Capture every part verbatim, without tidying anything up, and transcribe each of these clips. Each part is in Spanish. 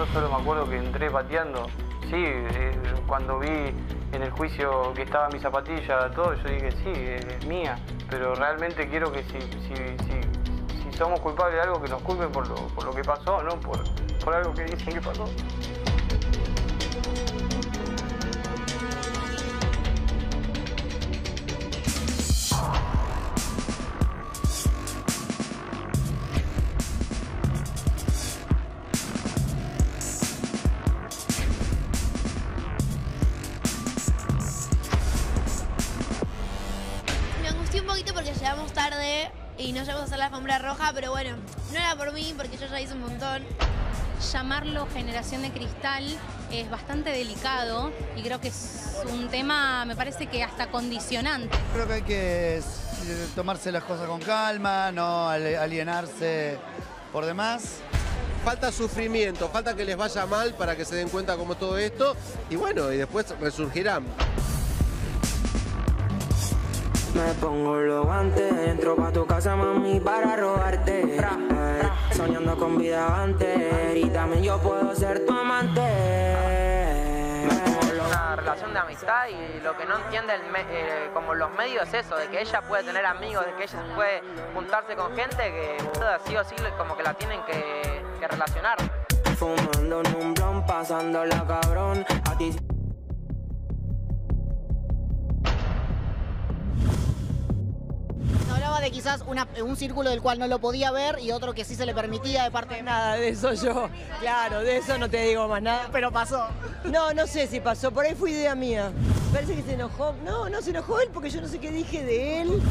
solo me acuerdo que entré pateando. Sí, eh, cuando vi en el juicio que estaba mi zapatilla, todo, yo dije, sí, es mía. Pero realmente quiero que si, si, si, si somos culpables de algo, que nos culpen por lo, por lo que pasó, no por, por algo que dicen que pasó. Llegamos tarde y no llegamos a hacer la alfombra roja, pero bueno, no era por mí porque yo ya hice un montón. Llamarlo generación de cristal es bastante delicado y creo que es un tema, me parece que hasta condicionante. Creo que hay que tomarse las cosas con calma, no alienarse por demás. Falta sufrimiento, falta que les vaya mal para que se den cuenta cómo todo esto y bueno, y después resurgirán. Me pongo los guantes, entro pa' tu casa, mami, para robarte. Ra, ra. Soñando con vida antes, y también yo puedo ser tu amante. Es una relación de amistad y lo que no entiende el me eh, como los medios es eso, de que ella puede tener amigos, de que ella puede juntarse con gente que sí o sí como que la tienen que, que relacionar. Fumando en un blon, pasándola cabrón, a ti. Hablaba de quizás una, un círculo del cual no lo podía ver y otro que sí se le permitía de parte de... Nada de eso yo, claro, de eso no te digo más nada. Pero pasó. No, no sé si pasó, por ahí fue idea mía. Parece que se enojó. No, no se enojó él porque yo no sé qué dije de él.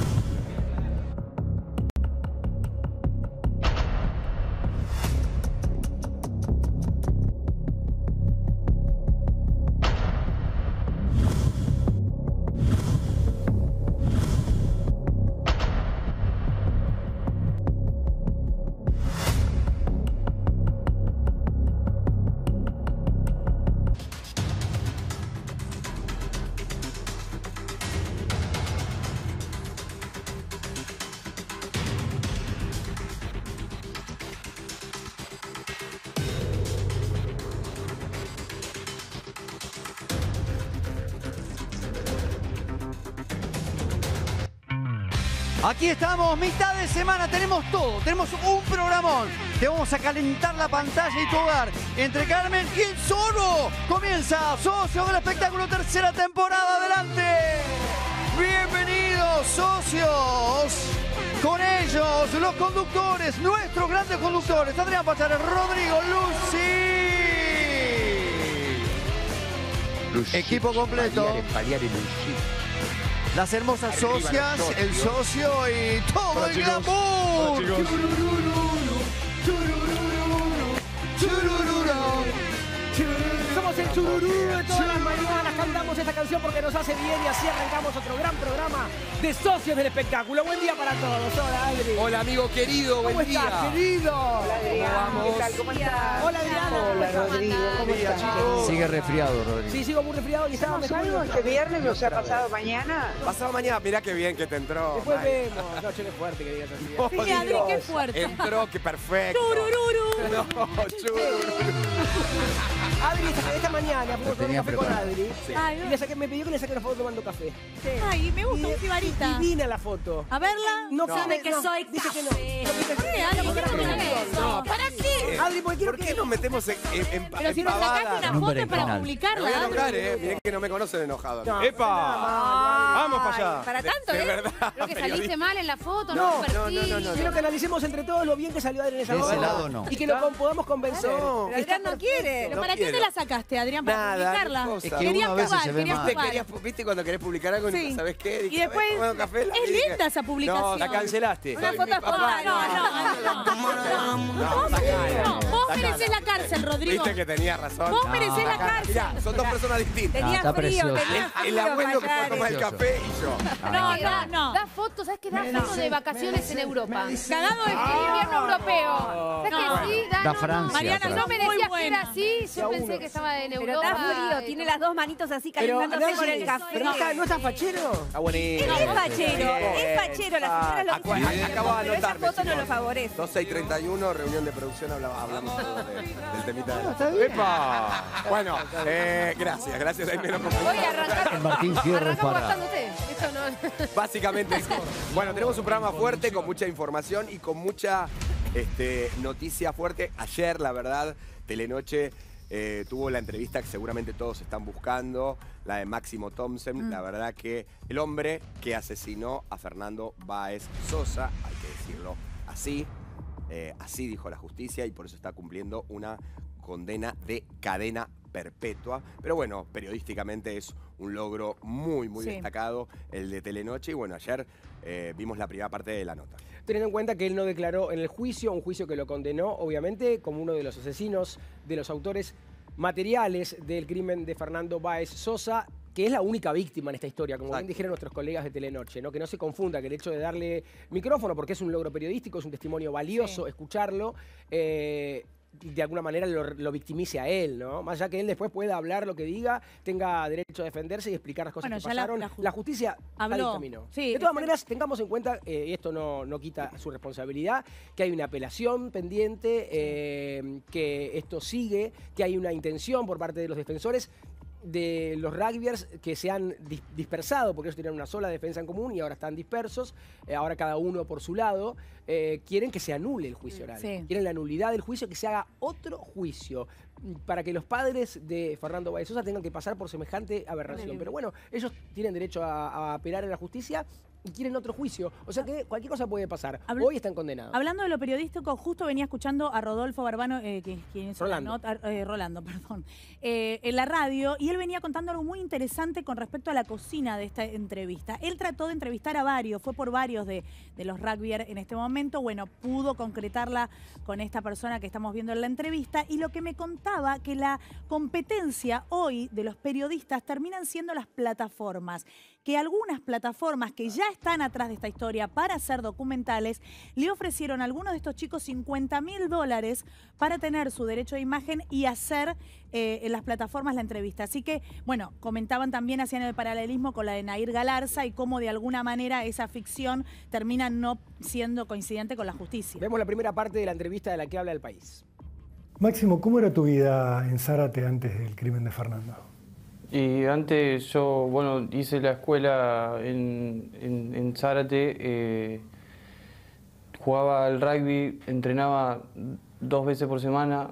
Aquí estamos, mitad de semana, tenemos todo, tenemos un programón. Te vamos a calentar la pantalla y tu hogar. Entre Carmen y el Zorro. Comienza Socios del Espectáculo, tercera temporada. ¡Adelante! Bienvenidos, socios. Con ellos, los conductores, nuestros grandes conductores. Adrián Pachares, Rodrigo, Lucy. Lucy. Equipo completo. Paliare, Paliare, Lucy. Las hermosas Arriba socias, socio. el socio y todo Hola, el chicos. glamour. Hola, chicos. Somos el chururú de todas las mañanas, cantamos esta canción porque nos hace bien y así arrancamos otro gran programa de Socios del Espectáculo. Buen día para todos. Hola, Adri. Hola, amigo querido, ¿Cómo buen día. estás, querido? Hola, Adrián. ¿Cómo vamos? ¿Qué tal? ¿Cómo estás? Hola, Adriana. Hola, Rodrigo. ¿Cómo Buen día, estás? chicos. Sigue resfriado, Rodrigo. Sí, sigo muy resfriado y estaba ¿Hacemos mejor. algo este viernes o sea pasado mañana? Pasado mañana, mirá qué bien que te entró. Después Ay. vemos. No, che, qué fuerte que digas así. Oh, Sí, Adri, Dios. qué fuerte. Entró, qué perfecto. Churururu. No, churururu. Adri, esta, esta mañana fuimos a tomar tenía café con preparado. Adri Ay, y le saqué, me pidió que le saque una foto tomando café. Sí. Ay, me gusta Y- un jibarita. Divina la foto. A verla. No, sabe no, que no, soy dice que no. café. No, dice que- Ay, Adri, no, ¿qué no, no no, eso? no. ¿Para qué? Adri, porque quiero ¿Por qué que... nos metemos en, en, en Pero si nos sacaste pavadas? una Nombre foto en para canal. Me publicarla, voy a Adri. enojar, eh. Miren que no me conocen enojado. No, ¡Epa! Vamos para allá. Para tanto, de ¿eh? verdad, Creo que saliste periodista. mal en la foto, No, no, no, no, perfil. no, no, Quiero que analicemos entre todos lo bien que salió Adri en esa De ese foto. lado no. Y que lo con- podamos convencer. No. Pero Adrián no quiere. ¿Pero No para qué quiero. te la sacaste, Adrián? ¿Para Nada, publicarla? qué cosa. Es que Quería uno a veces jugar, se ve quería mal. ¿Viste, jugar. querías- ¿Viste cuando querés publicar algo y Sí. no sabes qué? Y después, bueno, café, la- es y dije, linda esa publicación. No, la cancelaste. Una Soy foto mi papá. no, no, no, no. No, sacala. No, vos Sacala. merecés la cárcel, Rodrigo. Viste que tenía razón. Vos merecés la Sacala. cárcel. Mirá, son dos personas distintas. Ah, está precioso. El, el abuelo que fue a tomar el café y yo. No, no, no. Da fotos, ¿sabes qué? Da fotos de vacaciones en Europa. Cagado de En invierno europeo. ¿Sabes No. que sí? Da, Da no, Francia, no. Mariana, Francia. no me decías Muy que buena. era así. Yo pensé que estaba en Pero Europa. está frío, tiene las dos manitos así Pero, calentándose Nancy, con el café. pero no está, ¿no está fachero? Está buenísimo. Él es fachero, es fachero. Las señoras lo Acabo- dicen, acabo de pero esa anotarme, foto no chicos. lo favorece. doce y treinta y uno, reunión de producción a hablamos, hablamos todos de- del temita de No, está bien. ¡Epa! Bueno, eh, gracias, gracias. Ahí me lo compré. Voy a arrancar. El Martín Fierro es Arrancamos para... bastante. Esto no. Básicamente eso. Bueno, tenemos un programa fuerte con mucha información y con mucha este, noticia fuerte. Ayer, la verdad, Telenoche eh, tuvo la entrevista que seguramente todos están buscando, la de Máximo Thompson. Mm. La verdad que el hombre que asesinó a Fernando Báez Sosa, hay que decirlo así, eh, así dijo la justicia y por eso está cumpliendo una condena de cadena perpetua. Pero bueno, periodísticamente es un logro muy, muy Sí. destacado el de Telenoche. Y bueno, ayer eh, vimos la primera parte de la nota. Teniendo en cuenta que él no declaró en el juicio, un juicio que lo condenó, obviamente, como uno de los asesinos, de los autores materiales del crimen de Fernando Báez Sosa, que es la única víctima en esta historia, como bien dijeron nuestros colegas de Telenoche, ¿no? Que no se confunda que el hecho de darle micrófono, porque es un logro periodístico, es un testimonio valioso, Sí. escucharlo, eh, de alguna manera lo, lo victimice a él, ¿no? Más allá que él después pueda hablar lo que diga, tenga derecho a defenderse y explicar las cosas Bueno, que ya la- pasaron. la ju- La, justicia habló. está camino. Sí, de todas es- maneras, tengamos en cuenta, eh, y esto no, no quita su responsabilidad, que hay una apelación pendiente, eh, que esto sigue, que hay una intención por parte de los defensores de los rugbyers que se han dis- dispersado, porque ellos tenían una sola defensa en común y ahora están dispersos, eh, ahora cada uno por su lado, eh, quieren que se anule el juicio oral. Sí. Quieren la nulidad del juicio, que se haga otro juicio, para que los padres de Fernando Báez Sosa tengan que pasar por semejante aberración. Pero bueno, ellos tienen derecho a, a apelar en la justicia y quieren otro juicio. O sea que cualquier cosa puede pasar. Habl- Hoy están condenados. Hablando de lo periodístico, justo venía escuchando a Rodolfo Barbano, eh, que, quien hizo la Rolando. nota- eh, Rolando, perdón, eh, en la radio, y él venía contando algo muy interesante con respecto a la cocina de esta entrevista. Él trató de entrevistar a varios, fue por varios de, de los rugbyers en este momento, bueno, pudo concretarla con esta persona que estamos viendo en la entrevista, y lo que me contaba, que la competencia hoy de los periodistas terminan siendo las plataformas, que algunas plataformas que ya están atrás de esta historia para hacer documentales, le ofrecieron a algunos de estos chicos cincuenta mil dólares para tener su derecho de imagen y hacer eh, en las plataformas la entrevista. Así que, bueno, comentaban también, hacían el paralelismo con la de Nair Galarza y cómo de alguna manera esa ficción termina no siendo coincidente con la justicia. Vemos la primera parte de la entrevista de la que habla el país. Máximo, ¿cómo era tu vida en Zárate antes del crimen de Fernando? Y antes yo, bueno, hice la escuela en, en, en Zárate, eh, jugaba al rugby, entrenaba dos veces por semana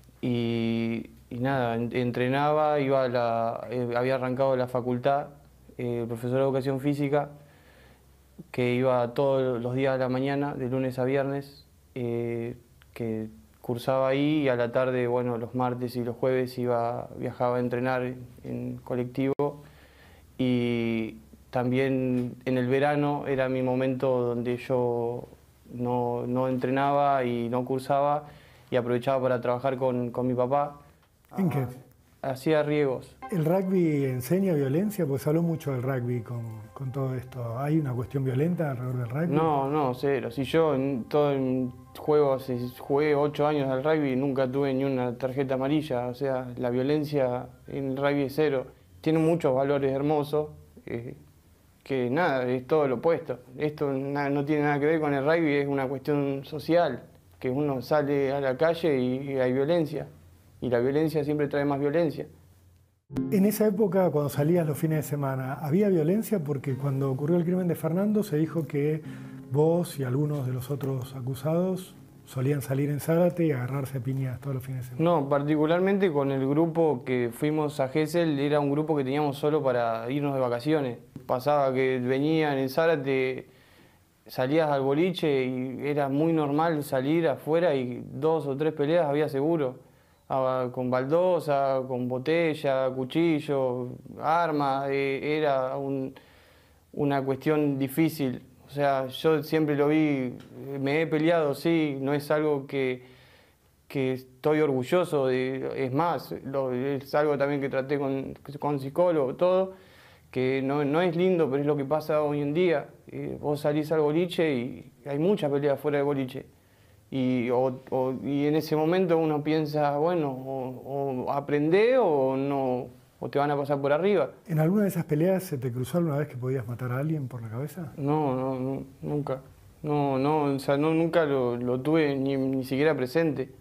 y, y nada, en- entrenaba, iba a la, eh, había arrancado la facultad, eh, profesor de educación física, que iba todos los días a la mañana, de lunes a viernes, eh, que cursaba ahí y a la tarde, bueno, los martes y los jueves iba, viajaba a entrenar en, en colectivo y también en el verano era mi momento donde yo no, no entrenaba y no cursaba y aprovechaba para trabajar con, con mi papá. ¿En qué? Hacía riegos. ¿El rugby enseña violencia? Pues se habló mucho del rugby con, con todo esto. ¿Hay una cuestión violenta alrededor del rugby? No, no, cero. Si yo en todo el juego, si jugué ocho años al rugby y nunca tuve ni una tarjeta amarilla. O sea, la violencia en el rugby es cero. Tiene muchos valores hermosos, eh, que nada, es todo lo opuesto. Esto na- no tiene nada que ver con el rugby, es una cuestión social, que uno sale a la calle y, y hay violencia. Y la violencia siempre trae más violencia. En esa época, cuando salías los fines de semana, ¿había violencia? Porque cuando ocurrió el crimen de Fernando se dijo que vos y algunos de los otros acusados solían salir en Zárate y agarrarse a piñas todos los fines de semana. No, particularmente con el grupo que fuimos a Gesell, era un grupo que teníamos solo para irnos de vacaciones. Pasaba que venían en Zárate, salías al boliche y era muy normal salir afuera y dos o tres peleas había seguro. Ah, con baldosa, con botella, cuchillo, arma, eh, era un- una cuestión difícil. O sea, yo siempre lo vi, me he peleado, sí, no es algo que, que estoy orgulloso de, es más, lo- es algo también que traté con, con psicólogo, todo, que no, no es lindo, pero es lo que pasa hoy en día. Eh, vos salís al boliche y hay muchas peleas fuera del boliche. Y, o- o- y en ese momento uno piensa, bueno, o, o aprendé o no, o te van a pasar por arriba. ¿En alguna de esas peleas se te cruzó alguna vez que podías matar a alguien por la cabeza? No, no, no, nunca. No, no, o sea, no, nunca lo, lo tuve ni, ni siquiera presente.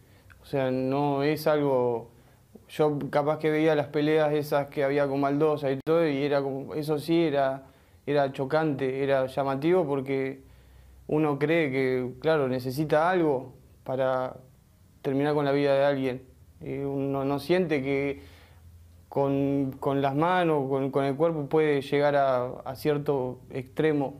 O sea, no es algo... Yo capaz que veía las peleas esas que había con Maldosa y todo, y era como, eso sí era, era chocante, era llamativo porque uno cree que, claro, necesita algo para terminar con la vida de alguien. Y uno no siente que con, con las manos, con, con el cuerpo puede llegar a, a cierto extremo.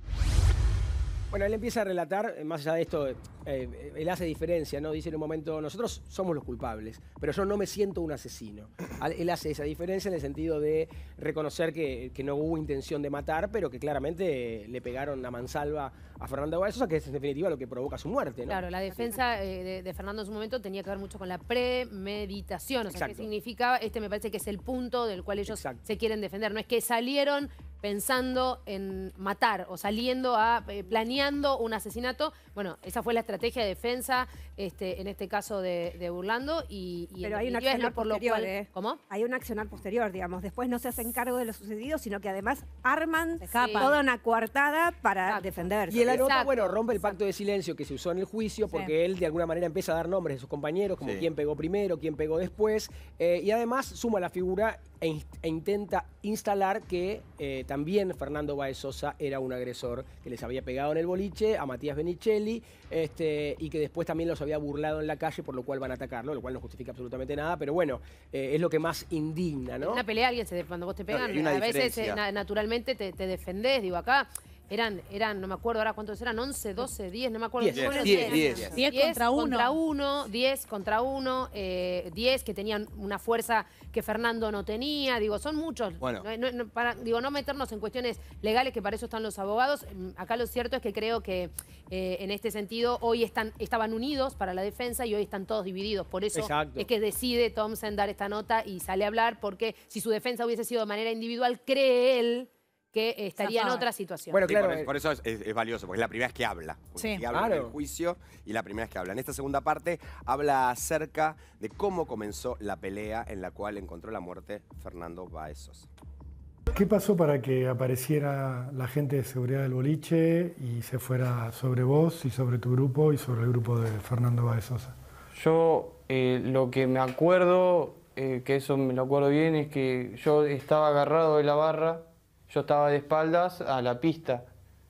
Bueno, él empieza a relatar, más allá de esto, eh, él hace diferencia, ¿no? Dice en un momento, nosotros somos los culpables, pero yo no me siento un asesino. Él hace esa diferencia en el sentido de reconocer que, que no hubo intención de matar, pero que claramente le pegaron a mansalva a Fernando Báez Sosa, que es en definitiva lo que provoca su muerte, ¿no? Claro, la defensa eh, de, de Fernando en su momento tenía que ver mucho con la premeditación. O sea, ¿qué significaba? Este me parece que es el punto del cual ellos Exacto. se quieren defender. No es que salieron pensando en matar o saliendo a eh, planeando un asesinato. Bueno, esa fue la estrategia de defensa, este, en este caso de, de Burlando. Y, y Pero hay un accionar accionar posterior, cual, ¿eh? ¿Cómo? Hay un accionar posterior, digamos. Después no se hacen cargo de lo sucedido, sino que además arman Sí. toda una coartada para Exacto. defenderse. Y él anota, Exacto. bueno, rompe el pacto de silencio que se usó en el juicio porque Sí. él de alguna manera empieza a dar nombres de sus compañeros, como Sí. quién pegó primero, quién pegó después, eh, y además suma la figura e, in- e intenta instalar que eh, también Fernando Báez Sosa era un agresor que les había pegado en el boliche a Matías Benicelli este, y que después también los había burlado en la calle, por lo cual van a atacarlo, lo cual no justifica absolutamente nada, pero bueno, eh, es lo que más indigna, ¿no? En una pelea alguien se def- cuando vos te pegan, hay una a veces diferencia. eh, na- naturalmente te, te defendés. Digo, acá eran, eran, no me acuerdo ahora cuántos eran, once, doce, diez, no me acuerdo. diez, Fueron diez, diez. diez. diez contra uno. contra uno, diez contra uno, eh, diez que tenían una fuerza que Fernando no tenía. Digo, son muchos. Bueno. No, no- no- para, digo, no meternos en cuestiones legales, que para eso están los abogados. Mm, Acá lo cierto es que creo que eh, en este sentido hoy están, estaban unidos para la defensa y hoy están todos divididos. Por eso Exacto. es que decide Thompson dar esta nota y sale a hablar, porque si su defensa hubiese sido de manera individual, cree él que estaría en Zafaba. otra situación. Bueno, Sí, claro, por, eh, por eso es, es- es valioso, porque es la primera vez que habla. Porque Sí. sí habla en Claro. el juicio y la primera vez que habla. En esta segunda parte habla acerca de cómo comenzó la pelea en la cual encontró la muerte Fernando Báez Sosa. ¿Qué pasó para que apareciera la gente de seguridad del boliche y se fuera sobre vos y sobre tu grupo y sobre el grupo de Fernando Báez Sosa? Yo eh, lo que me acuerdo, eh, que eso me lo acuerdo bien, es que yo estaba agarrado de la barra, yo estaba de espaldas a la pista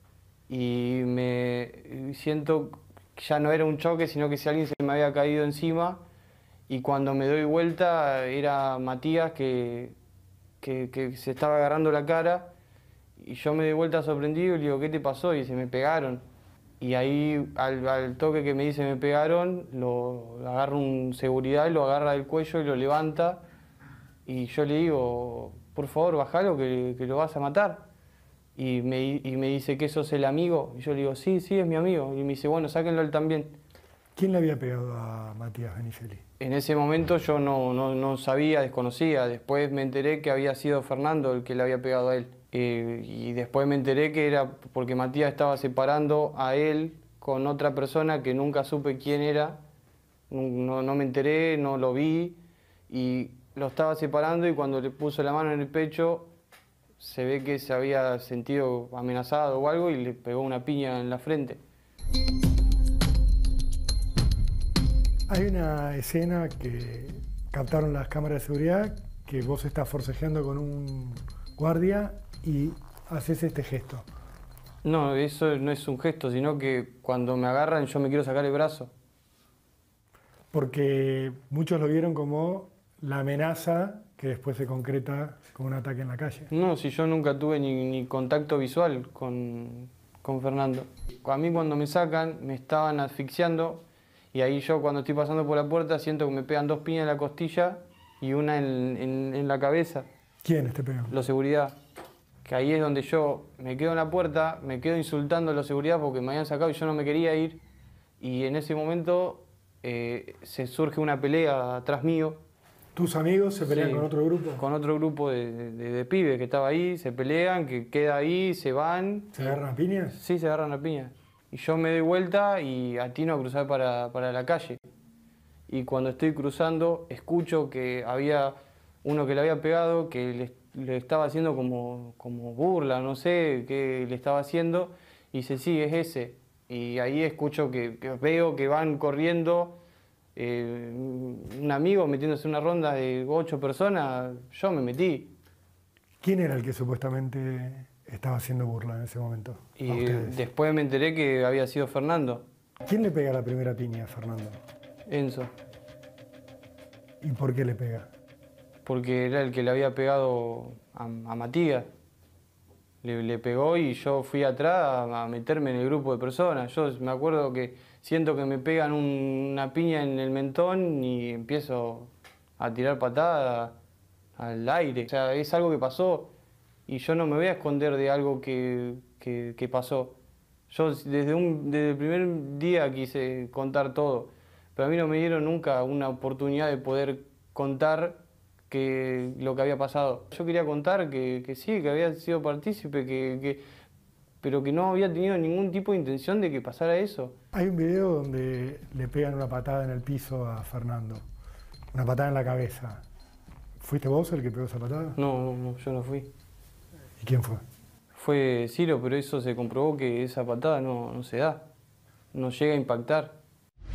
y me siento que ya no era un choque, sino que si alguien se me había caído encima, y cuando me doy vuelta era Matías que, que, que se estaba agarrando la cara, y yo me doy vuelta sorprendido y le digo, ¿qué te pasó? Y dice, me pegaron. Y ahí, al, al toque que me dice me pegaron, lo, lo agarra un seguridad, lo agarra del cuello y lo levanta. Y yo le digo, por favor, bajalo que, que lo vas a matar. Y me, y me dice, ¿que sos el amigo? Y yo le digo, sí, sí, es mi amigo. Y me dice, bueno, sáquenlo él también. ¿Quién le había pegado a Matías Benicelli? En ese momento yo no, no, no sabía, desconocía. Después me enteré que había sido Fernando el que le había pegado a él. Eh, y después me enteré que era porque Matías estaba separando a él con otra persona que nunca supe quién era. No, no me enteré, no lo vi. Y lo estaba separando, y cuando le puso la mano en el pecho se ve que se había sentido amenazado o algo y le pegó una piña en la frente. Hay una escena que captaron las cámaras de seguridad que vos estás forcejeando con un guardia y haces este gesto. No, eso no es un gesto, sino que cuando me agarran yo me quiero sacar el brazo. Porque muchos lo vieron como la amenaza que después se concreta con un ataque en la calle. No, si yo nunca tuve ni, ni contacto visual con, con Fernando. A mí cuando me sacan me estaban asfixiando, y ahí yo cuando estoy pasando por la puerta siento que me pegan dos piñas en la costilla y una en, en, en la cabeza. ¿Quiénes te pegan? Los seguridad. Que ahí es donde yo me quedo en la puerta, me quedo insultando a los seguridad porque me habían sacado y yo no me quería ir. Y en ese momento eh, se surge una pelea atrás mío. ¿Tus amigos se pelean Sí, con otro grupo? Con otro grupo de, de, de pibes que estaba ahí, se pelean, que queda ahí, se van. ¿Se agarran a piñas? Sí, se agarran a piñas. Y yo me doy vuelta y atino a cruzar para, para la calle. Y cuando estoy cruzando, escucho que había uno que le había pegado, que le, le estaba haciendo como, como burla, no sé qué le estaba haciendo. Y dice, sí, es ese. Y ahí escucho que, que veo que van corriendo eh, un amigo metiéndose en una ronda de ocho personas, yo me metí. ¿Quién era el que supuestamente estaba haciendo burla en ese momento? Y después me enteré que había sido Fernando. ¿Quién le pega la primera piña a Fernando? Enzo. ¿Y por qué le pega? Porque era el que le había pegado a, a Matías. Le, le pegó y yo fui atrás a, a meterme en el grupo de personas. Yo me acuerdo que siento que me pegan un, una piña en el mentón y empiezo a tirar patadas al aire. O sea, es algo que pasó y yo no me voy a esconder de algo que, que, que pasó. Yo desde, un, desde el primer día quise contar todo, pero a mí no me dieron nunca una oportunidad de poder contar que lo que había pasado. Yo quería contar que, que sí, que había sido partícipe, que, que, pero que no había tenido ningún tipo de intención de que pasara eso. Hay un video donde le pegan una patada en el piso a Fernando, una patada en la cabeza. ¿Fuiste vos el que pegó esa patada? No, no, no, yo no fui. ¿Y quién fue? Fue Ciro, pero eso se comprobó que esa patada no, no se da, no llega a impactar.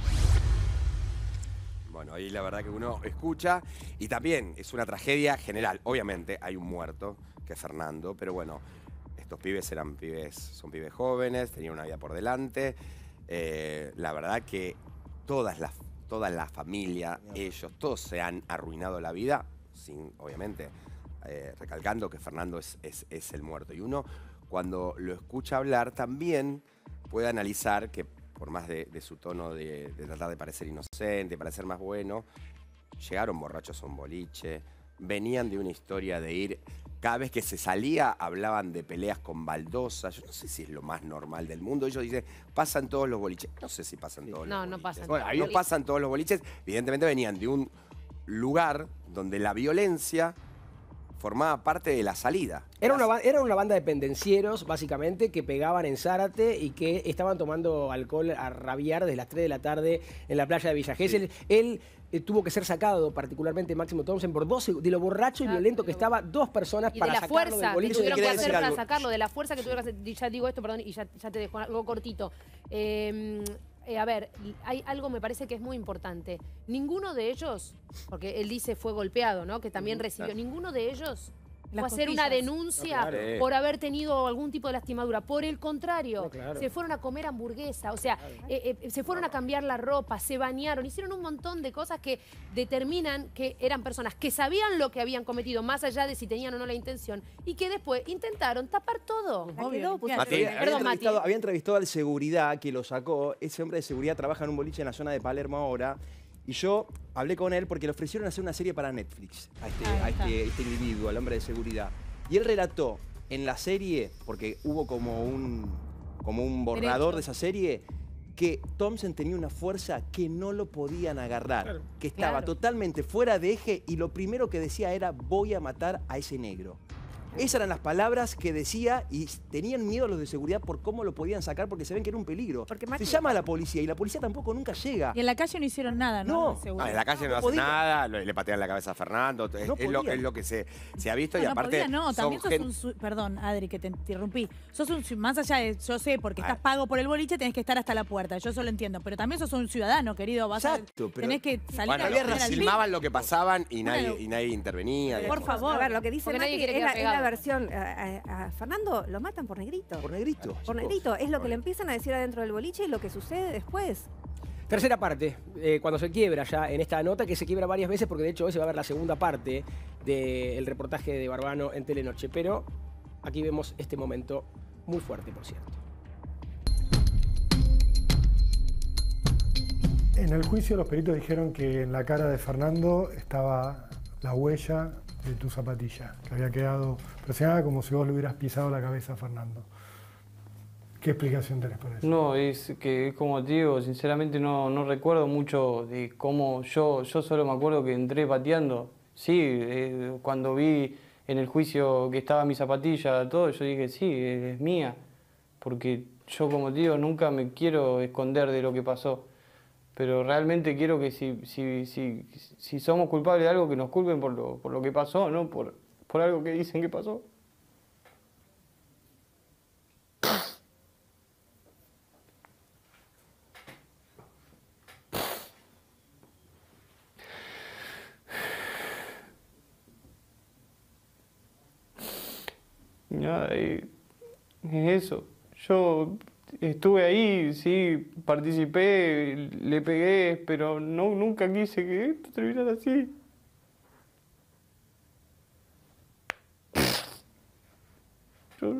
Bueno, ahí la verdad que uno escucha y también es una tragedia general. Obviamente hay un muerto, que es Fernando, pero bueno, estos pibes eran pibes, son pibes jóvenes, tenían una vida por delante. Eh, la verdad que todas las, toda la familia, ellos, todos se han arruinado la vida, sin, obviamente, eh, recalcando que Fernando es, es, es el muerto. Y uno, cuando lo escucha hablar, también puede analizar que por más de, de su tono de, de tratar de parecer inocente, parecer más bueno, llegaron borrachos a un boliche, venían de una historia de ir, cada vez que se salía hablaban de peleas con baldosas, yo no sé si es lo más normal del mundo, ellos dicen, pasan todos los boliches, no sé si pasan todos no, los no boliches. pasan Bueno, todos no los pasan todos los boliches, evidentemente venían de un lugar donde la violencia formaba parte de la salida. Era una, ba- era una banda de pendencieros, básicamente, que pegaban en Zárate y que estaban tomando alcohol a rabiar desde las tres de la tarde en la playa de Villa Gesell. Sí. Él eh, tuvo que ser sacado, particularmente Máximo Thompson, por doce, de lo borracho y Ah, violento que estaba, dos personas Y para de la sacarlo fuerza del boliche. que tuvieron que hacer para algo. sacarlo, de la fuerza que tuvieron que hacer. Y ya digo esto, perdón, y ya, ya te dejo algo cortito. Eh, eh, a ver, hay algo me parece que es muy importante. Ninguno de ellos, porque él dice fue golpeado, ¿no? Que también recibió. Ninguno de ellos fue a hacer una denuncia No, claro. por haber tenido algún tipo de lastimadura. Por el contrario, No, claro. se fueron a comer hamburguesa, o sea, eh, eh, se fueron a cambiar la ropa, se bañaron, hicieron un montón de cosas que determinan que eran personas que sabían lo que habían cometido, más allá de si tenían o no la intención, y que después intentaron tapar todo. Obvio. Pues, Mati, había, Perdón, Mati. entrevistado, había entrevistado al seguridad que lo sacó. Ese hombre de seguridad trabaja en un boliche en la zona de Palermo ahora. Y yo hablé con él porque le ofrecieron hacer una serie para Netflix a este, a este, este individuo, al hombre de seguridad. Y él relató en la serie, porque hubo como un, como un borrador Derecho. de esa serie, que Thompson tenía una fuerza que no lo podían agarrar, Claro. que estaba Claro. totalmente fuera de eje y lo primero que decía era voy a matar a ese negro. Esas eran las palabras que decía y tenían miedo los de seguridad por cómo lo podían sacar porque se ven que era un peligro. Se llama a la policía y la policía tampoco nunca llega. Y en la calle no hicieron nada, ¿no? No. De seguridad. No, en la calle no, No hace podía. nada, lo- le patean la cabeza a Fernando, es, No es lo, podía. es lo que se, se ha visto No, y no aparte podía, no, son también sos gen- un... su- Perdón, Adri, que te interrumpí. Sos un... ci- Más allá de... Yo sé, porque Ah. estás pago por el boliche, tenés que estar hasta la puerta. Yo eso lo entiendo. Pero también sos un ciudadano, querido. Vas Exacto, a... pero- Tenés que salir Bueno, a había defender al filmaban lo que pasaban y nadie, Bueno. y nadie intervenía. Por digamos. favor. A ver, lo que dice Porque nadie Mati quiere es quedar la, es la pegado. versión. A, a- a Fernando lo matan por negrito. Por negrito. Por negrito. Es lo que le empiezan a decir adentro del boliche y lo que sucede después. Tercera parte, eh, cuando se quiebra ya en esta nota, que se quiebra varias veces porque de hecho hoy se va a ver la segunda parte del reportaje de Barbano en Telenoche. Pero aquí vemos este momento muy fuerte, por cierto. En el juicio los peritos dijeron que en la cara de Fernando estaba la huella de tu zapatilla, que había quedado presionada como si vos le hubieras pisado la cabeza a Fernando. ¿Qué explicación tenés para eso? No, es que, como te digo, sinceramente no, no recuerdo mucho de cómo yo, yo solo me acuerdo que entré pateando. Sí, eh, cuando vi en el juicio que estaba mi zapatilla, todo, yo dije, sí, es mía. Porque yo, como te digo, nunca me quiero esconder de lo que pasó. Pero realmente quiero que si, si, si, si somos culpables de algo, que nos culpen por lo, por lo que pasó, no por, por algo que dicen que pasó. nada, es, es eso. Yo estuve ahí, sí, participé, le pegué, pero no, nunca quise que esto terminara así. Yo...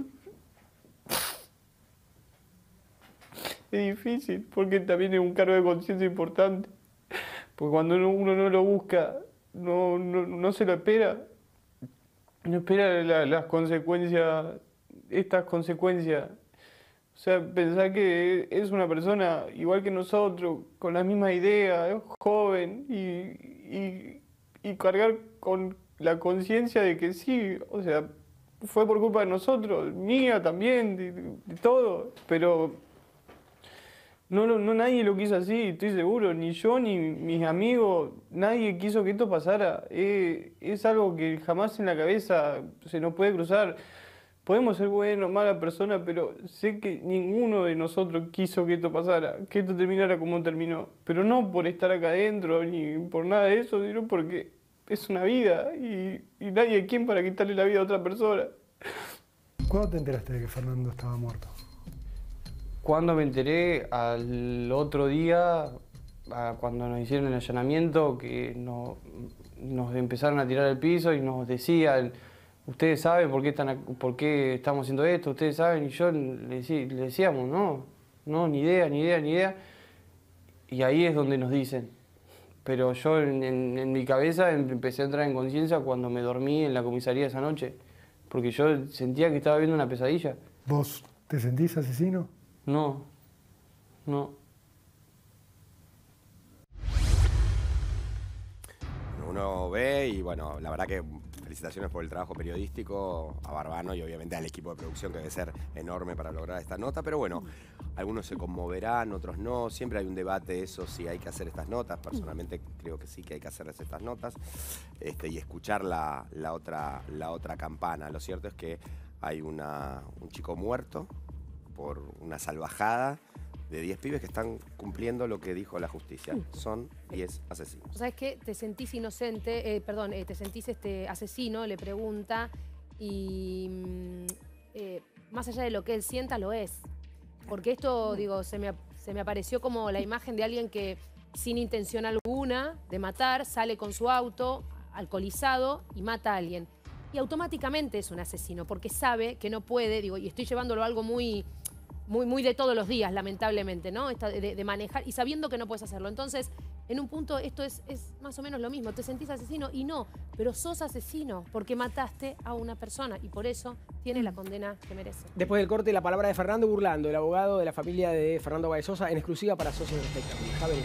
Es difícil, porque también es un cargo de conciencia importante. Porque cuando uno, uno no lo busca, no, no, no se lo espera. No espera la, las consecuencias, estas consecuencias. O sea, pensar que es una persona igual que nosotros, con las mismas ideas, es joven, y, y, y cargar con la conciencia de que sí, o sea, fue por culpa de nosotros, mía también, de, de todo, pero... No, no, no, nadie lo quiso así, estoy seguro, ni yo ni mis amigos, nadie quiso que esto pasara. Eh, es algo que jamás en la cabeza se nos puede cruzar. Podemos ser buenos, malas personas, pero sé que ninguno de nosotros quiso que esto pasara, que esto terminara como terminó. Pero no por estar acá adentro, ni por nada de eso, sino porque es una vida y, y nadie es quien para quitarle la vida a otra persona. ¿Cuándo te enteraste de que Fernando estaba muerto? Cuando me enteré, al otro día, a cuando nos hicieron el allanamiento, que no, nos empezaron a tirar al piso y nos decían, ustedes saben por qué, están, por qué estamos haciendo esto, ustedes saben, y yo le, decí, le decíamos, no, no, ni idea, ni idea, ni idea. Y ahí es donde nos dicen. Pero yo en, en, en mi cabeza empecé a entrar en conciencia cuando me dormí en la comisaría esa noche, porque yo sentía que estaba viendo una pesadilla. ¿Vos te sentís asesino? No, no. Uno ve y bueno, la verdad que felicitaciones por el trabajo periodístico a Barbano y obviamente al equipo de producción que debe ser enorme para lograr esta nota, pero bueno, algunos se conmoverán, otros no, siempre hay un debate eso si hay que hacer estas notas, personalmente creo que sí que hay que hacerles estas notas este, y escuchar la, la, otra, la otra campana. Lo cierto es que hay una, un chico muerto por una salvajada de diez pibes que están cumpliendo lo que dijo la justicia. Son diez asesinos. ¿Sabes qué? Te sentís inocente, eh, perdón, eh, te sentís este asesino, le pregunta, y eh, más allá de lo que él sienta, lo es. Porque esto, digo, se me, se me apareció como la imagen de alguien que sin intención alguna de matar, sale con su auto, alcoholizado, y mata a alguien. Y automáticamente es un asesino, porque sabe que no puede, digo, y estoy llevándolo a algo muy... Muy, muy de todos los días, lamentablemente, ¿no? Esta de, de manejar y sabiendo que no puedes hacerlo. Entonces, en un punto esto es, es más o menos lo mismo. Te sentís asesino y no, pero sos asesino porque mataste a una persona y por eso tienes la condena que merece. Después del corte, la palabra de Fernando Burlando, el abogado de la familia de Fernando Báez Sosa, en exclusiva para Socios del Espectáculo. Javier.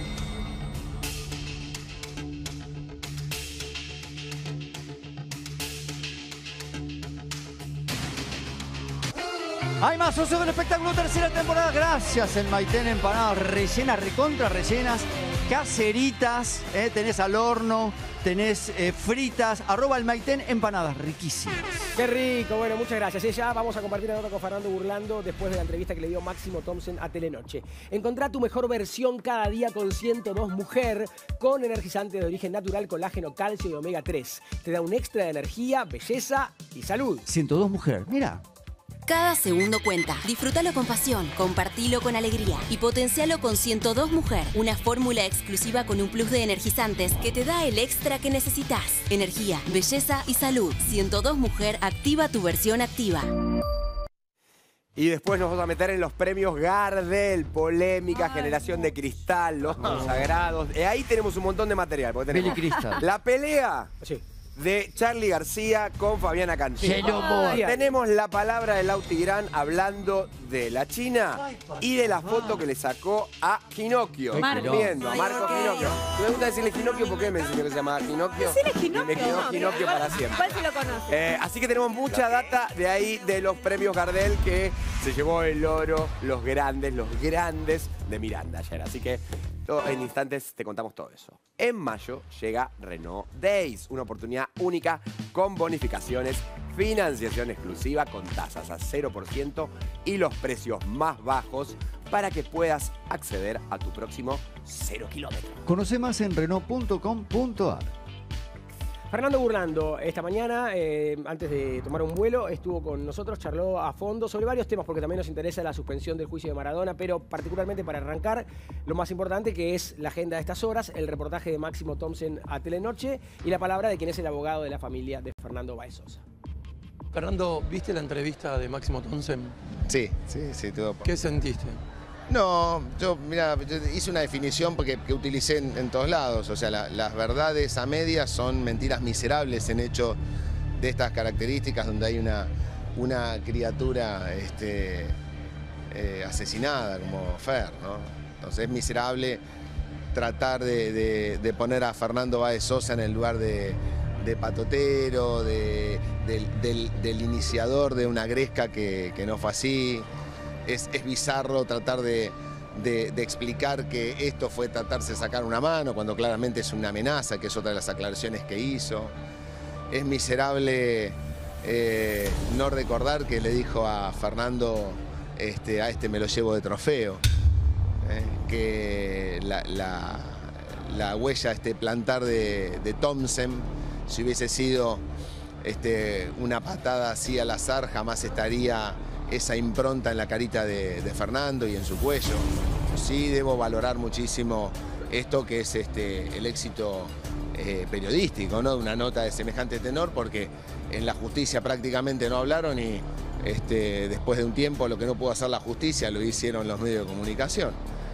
Hay más Socios del Espectáculo, tercera temporada. Gracias, el Maitén, empanadas rellenas, recontra rellenas, caseritas, eh, tenés al horno, tenés eh, fritas, arroba el Maitén, empanadas riquísimas. Qué rico, bueno, muchas gracias. Y ya vamos a compartir la nota con Fernando Burlando después de la entrevista que le dio Máximo Thompson a Telenoche. Encontrá tu mejor versión cada día con ciento dos Mujer, con energizante de origen natural, colágeno, calcio y omega tres. Te da un extra de energía, belleza y salud. ciento dos Mujer, mira. Cada segundo cuenta. Disfrútalo con pasión, compartilo con alegría y potencialo con ciento dos Mujer, una fórmula exclusiva con un plus de energizantes que te da el extra que necesitas. Energía, belleza y salud. ciento dos Mujer, activa tu versión activa. Y después nos vamos a meter en los premios Gardel, polémica, Ay, generación de cristal, los consagrados. Oh. Ahí tenemos un montón de material. Porque tenemos la pelea. Sí. De Charly García con Fabiana Cantilo. Oh, tenemos la palabra de Lau Tigrán hablando de la China y de la foto que le sacó a Ginocchio. Viendo a Marco Ginocchio. Me gusta decirle Ginocchio porque me enseñó que se llama Ginocchio. Y me quedó Ginocchio para siempre. ¿Cuál se lo conoce? Eh, así que tenemos mucha data de ahí de los premios Gardel que se llevó el oro, los grandes, los grandes de Miranda ayer. Así que en instantes te contamos todo eso. En mayo llega Renault Days, una oportunidad única con bonificaciones, financiación exclusiva con tasas a cero por ciento y los precios más bajos para que puedas acceder a tu próximo cero kilómetro. Conoce más en Renault punto com punto ar. Fernando Burlando, esta mañana, eh, antes de tomar un vuelo, estuvo con nosotros, charló a fondo sobre varios temas, porque también nos interesa la suspensión del juicio de Maradona, pero particularmente para arrancar, lo más importante que es la agenda de estas horas, el reportaje de Máximo Thompson a Telenoche y la palabra de quien es el abogado de la familia de Fernando Báez Sosa. Fernando, ¿viste la entrevista de Máximo Thompson? Sí, sí, sí. Todo. ¿Qué sentiste? No, yo, mira, yo hice una definición porque, que utilicé en, en todos lados. O sea, la, las verdades a medias son mentiras miserables en hecho de estas características donde hay una, una criatura este, eh, asesinada como Fer, ¿no? Entonces es miserable tratar de, de, de poner a Fernando Báez Sosa en el lugar de, de patotero, de, del, del, del iniciador de una gresca que, que no fue así. Es, es bizarro tratar de, de, de explicar que esto fue tratarse de sacar una mano, cuando claramente es una amenaza, que es otra de las aclaraciones que hizo. Es miserable eh, no recordar que le dijo a Fernando, este, a este me lo llevo de trofeo. Eh, que la, la, la huella, este plantar de, de Thompson, si hubiese sido este, una patada así al azar, jamás estaría esa impronta en la carita de, de Fernando y en su cuello. Sí debo valorar muchísimo esto que es este, el éxito eh, periodístico, ¿no? De una nota de semejante tenor, porque en la justicia prácticamente no hablaron y este, después de un tiempo lo que no pudo hacer la justicia lo hicieron los medios de comunicación.